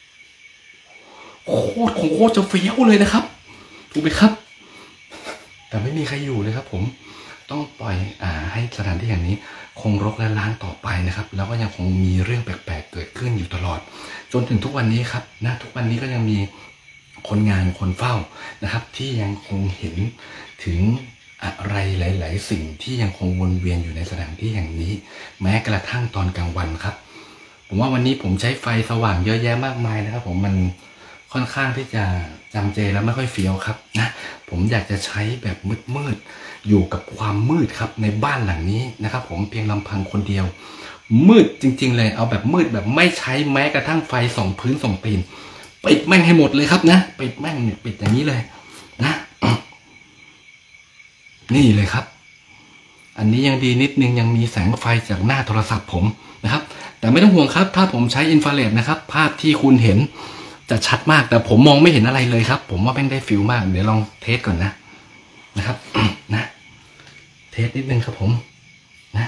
โคตรโคตรจะเฟี้ยวเลยนะครับถูกไหมครับแต่ไม่มีใครอยู่เลยครับผมต้องปล่อยอ่าให้สถานที่อย่างนี้คงรกและล้างต่อไปนะครับแล้วก็ยังคงมีเรื่องแปลกๆเกิดขึ้นอยู่ตลอดจนถึงทุกวันนี้ครับนะทุกวันนี้ก็ยังมีคนงานคนเฝ้านะครับที่ยังคงเห็นถึงอะไรหลายๆสิ่งที่ยังคงวนเวียนอยู่ในสถานที่แห่งนี้แม้กระทั่งตอนกลางวันครับผมว่าวันนี้ผมใช้ไฟสว่างเยอะแยะมากมายนะครับผมมันค่อนข้างที่จะจำเจแล้วไม่ค่อยเฟี้ยวครับนะผมอยากจะใช้แบบมืดๆอยู่กับความมืดครับในบ้านหลังนี้นะครับผมเพียงลำพังคนเดียวมืดจริงๆเลยเอาแบบมืดแบบไม่ใช้แม้กระทั่งไฟส่องพื้นส่องตีนปิดแม่งให้หมดเลยครับนะปิดแม่งเนี่ยปิดอย่างนี้เลยนะนี่เลยครับอันนี้ยังดีนิดนึงยังมีแสงไฟจากหน้าโทรศัพท์ผมนะครับแต่ไม่ต้องห่วงครับถ้าผมใช้อินฟราเรดนะครับภาพที่คุณเห็นจะชัดมากแต่ผมมองไม่เห็นอะไรเลยครับผมว่าแม่งได้ฟิลมากเดี๋ยวลองเทสก่อนนะนะครับ นะเทสนิดนึงครับผมนะ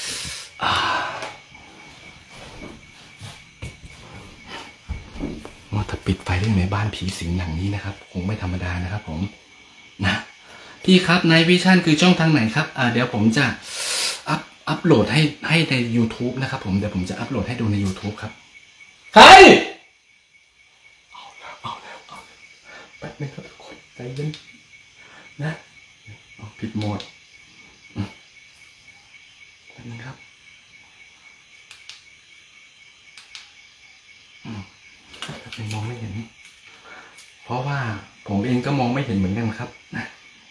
ว่าถ้าปิดไฟได้ในบ้านผีสิงหลังนี้นะครับคงไม่ธรรมดานะครับผมนะพี่ครับในวิชั่นคือช่องทางไหนครับอ่าเดี๋ยวผมจะอัพอัพโหลดให้ให้ใน YouTube นะครับผมเดี๋ยวผมจะอัพโหลดให้ดูใน YouTube ครับใครเอาแล้วเอาแล้วเอาแป๊บนึงครับทุกคนใจเย็นนะเอาผิดโหมดแป๊บนึงครับยังมองไม่เห็นเพราะว่าผมเองก็มองไม่เห็นเหมือนกันครับนะ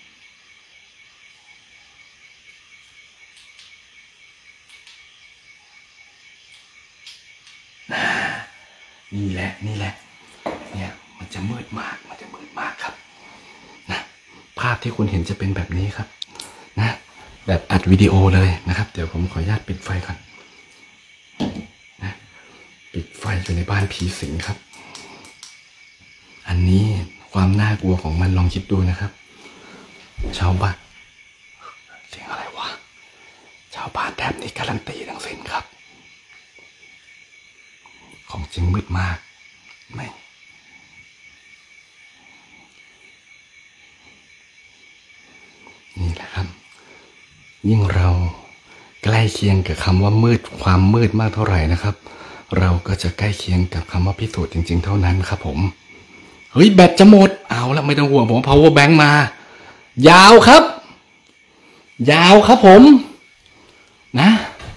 นี่แหละนี่แหละเนี่ยมันจะมืดมากมันจะมืดมากครับนะภาพที่คุณเห็นจะเป็นแบบนี้ครับนะแบบอัดวิดีโอเลยนะครับเดี๋ยวผมขออนุญาตปิดไฟก่อนนะปิดไฟอยู่ในบ้านผีสิงครับอันนี้ความน่ากลัวของมันลองคิดดูนะครับชาวบ้านเสียงอะไรวะชาวบ้านแถบนี้การันตีทั้งสิ้นครับของจริงมืดมากไม่นี่แหละครับยิ่งเราใกล้เคียงกับคำว่ามืดความมืดมากเท่าไหร่นะครับเราก็จะใกล้เคียงกับคำว่าพิสูจน์จริงๆเท่านั้นครับผมเฮ้ยแบตจะหมดเอาละไม่ต้องห่วงผม power bank มายาวครับยาวครับผมนะ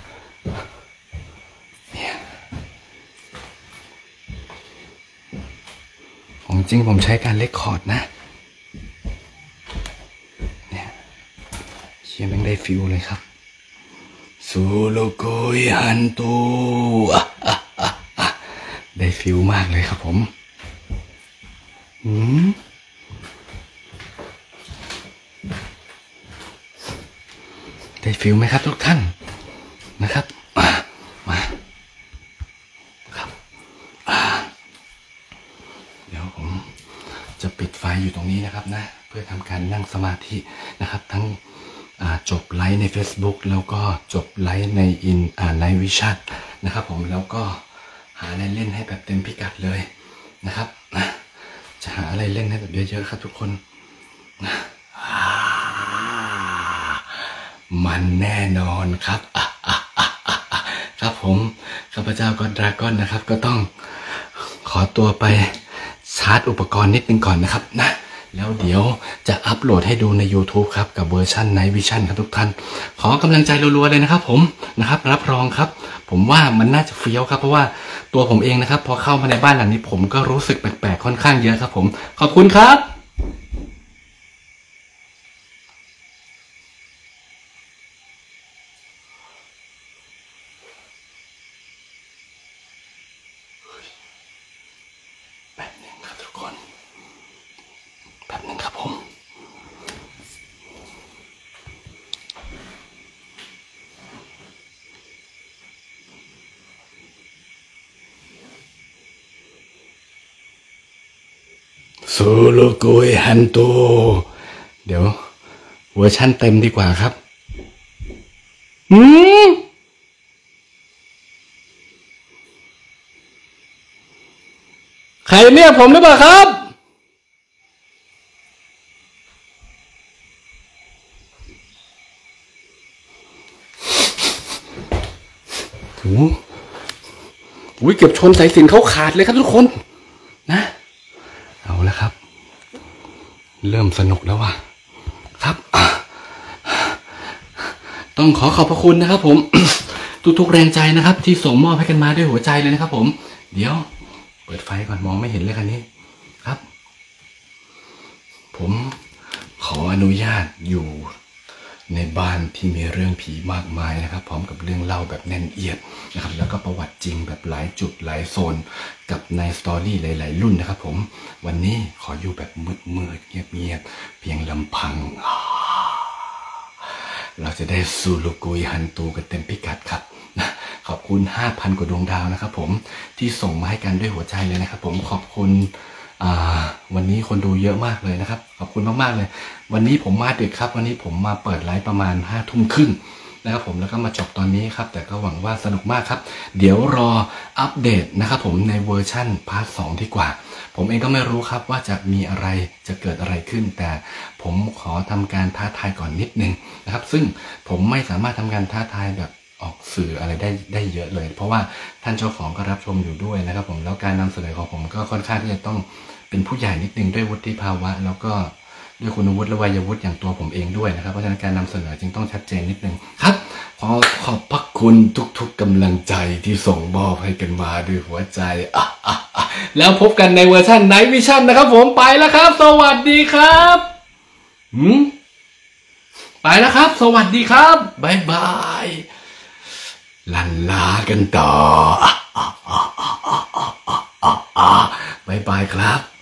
ของจริงผมใช้การเลคคอร์ดนะเนี่ยเชียร์แม่งได้ฟิลเลยครับซูโลโกยฮันโตได้ฟิลมากเลยครับผมอืมได้ฟิลไหมครับทุกท่านนะครับมาครับเดี๋ยวผมจะปิดไฟอยู่ตรงนี้นะครับนะเพื่อทำการนั่งสมาธินะครับทั้งจบไลฟ์ใน Facebook แล้วก็จบไลฟ์ในอินอ่าในวิชั่นนะครับผมแล้วก็หาอะไรเล่นให้แบบเต็มพิกัดเลยนะครับนะจะหาอะไรเล่นให้แบบเยอะๆครับทุกคนนะมันแน่นอนครับครับผมข้าพเจ้าก็ดราก้อนนะครับก็ต้องขอตัวไปชาร์จอุปกรณ์นิดนึงก่อนนะครับนะแล้วเดี๋ยวจะอัปโหลดให้ดูใน YouTube ครับกับเวอร์ชัน Night Vision ครับทุกท่านขอกำลังใจรัวๆเลยนะครับผมนะครับรับรองครับผมว่ามันน่าจะเฟี้ยวครับเพราะว่าตัวผมเองนะครับพอเข้ามาในบ้านหลังนี้ผมก็รู้สึกแปลกๆค่อนข้างเยอะครับผมขอบคุณครับซูโลกุยฮันโตเดี๋ยวเวอร์ชั่นเต็มดีกว่าครับหืมใครเรียกผมหรือเปล่าครับโอ้โหเกือบชนสายสิญจน์เขาขาดเลยครับทุกคนนะเอาแล้วครับเริ่มสนุกแล้วว่ะครับต้องขอขอบพระคุณนะครับผม ทุกๆแรงใจนะครับที่ส่งมอบให้กันมาด้วยหัวใจเลยนะครับผมเดี๋ยวเปิดไฟก่อนมองไม่เห็นเลยคันนี้ครับผมขออนุญาตอยู่ในบ้านที่มีเรื่องผีมากมายนะครับพร้อมกับเรื่องเล่าแบบแน่นเอียดนะครับแล้วก็ประวัติจริงแบบหลายจุดหลายโซนกับในสตอรี่หลายๆรุ่นนะครับผมวันนี้ขออยู่แบบมืดๆเงียบๆเพียงลำพังเราจะได้ซูโลกุยฮันตูกันเต็มพิกัดครับขอบคุณ ห้าพัน กว่าดวงดาวนะครับผมที่ส่งมาให้กันด้วยหัวใจเลยนะครับผมขอบคุณวันนี้คนดูเยอะมากเลยนะครับขอบคุณมากๆเลยวันนี้ผมมาดึกครับวันนี้ผมมาเปิดไลฟ์ประมาณห้าทุ่มครึ่งนะครับผมแล้วก็มาจบตอนนี้ครับแต่ก็หวังว่าสนุกมากครับเดี๋ยวรออัปเดตนะครับผมในเวอร์ชั่นพาร์ทสองดีกว่าผมเองก็ไม่รู้ครับว่าจะมีอะไรจะเกิดอะไรขึ้นแต่ผมขอทำการท้าทายก่อนนิดนึงนะครับซึ่งผมไม่สามารถทำการท้าทายแบบออกสื่ออะไรได้ได้เยอะเลยเพราะว่าท่านเจ้าของก็รับชมอยู่ด้วยนะครับผมแล้วการนำเสนอของผมก็ค่อนข้างที่จะต้องเป็นผู้ใหญ่นิดนึงด้วยวุฒิภาวะแล้วก็ด้วยคุณวุฒิและวัยวุฒิอย่างตัวผมเองด้วยนะครับเพราะฉะนั้นการนำเสนอจึงต้องชัดเจนนิดนึงครับขอขอบพระคุณทุกๆกำลังใจที่ส่งมอบให้กันมาด้วยหัวใจอ่ะอ่ะอ่ะแล้วพบกันในเวอร์ชัน Night Vision นะครับผมไปแล้วครับสวัสดีครับหืมไปแล้วครับสวัสดีครับบ๊ายบายลันลากันต่อบ๊ายบายครับ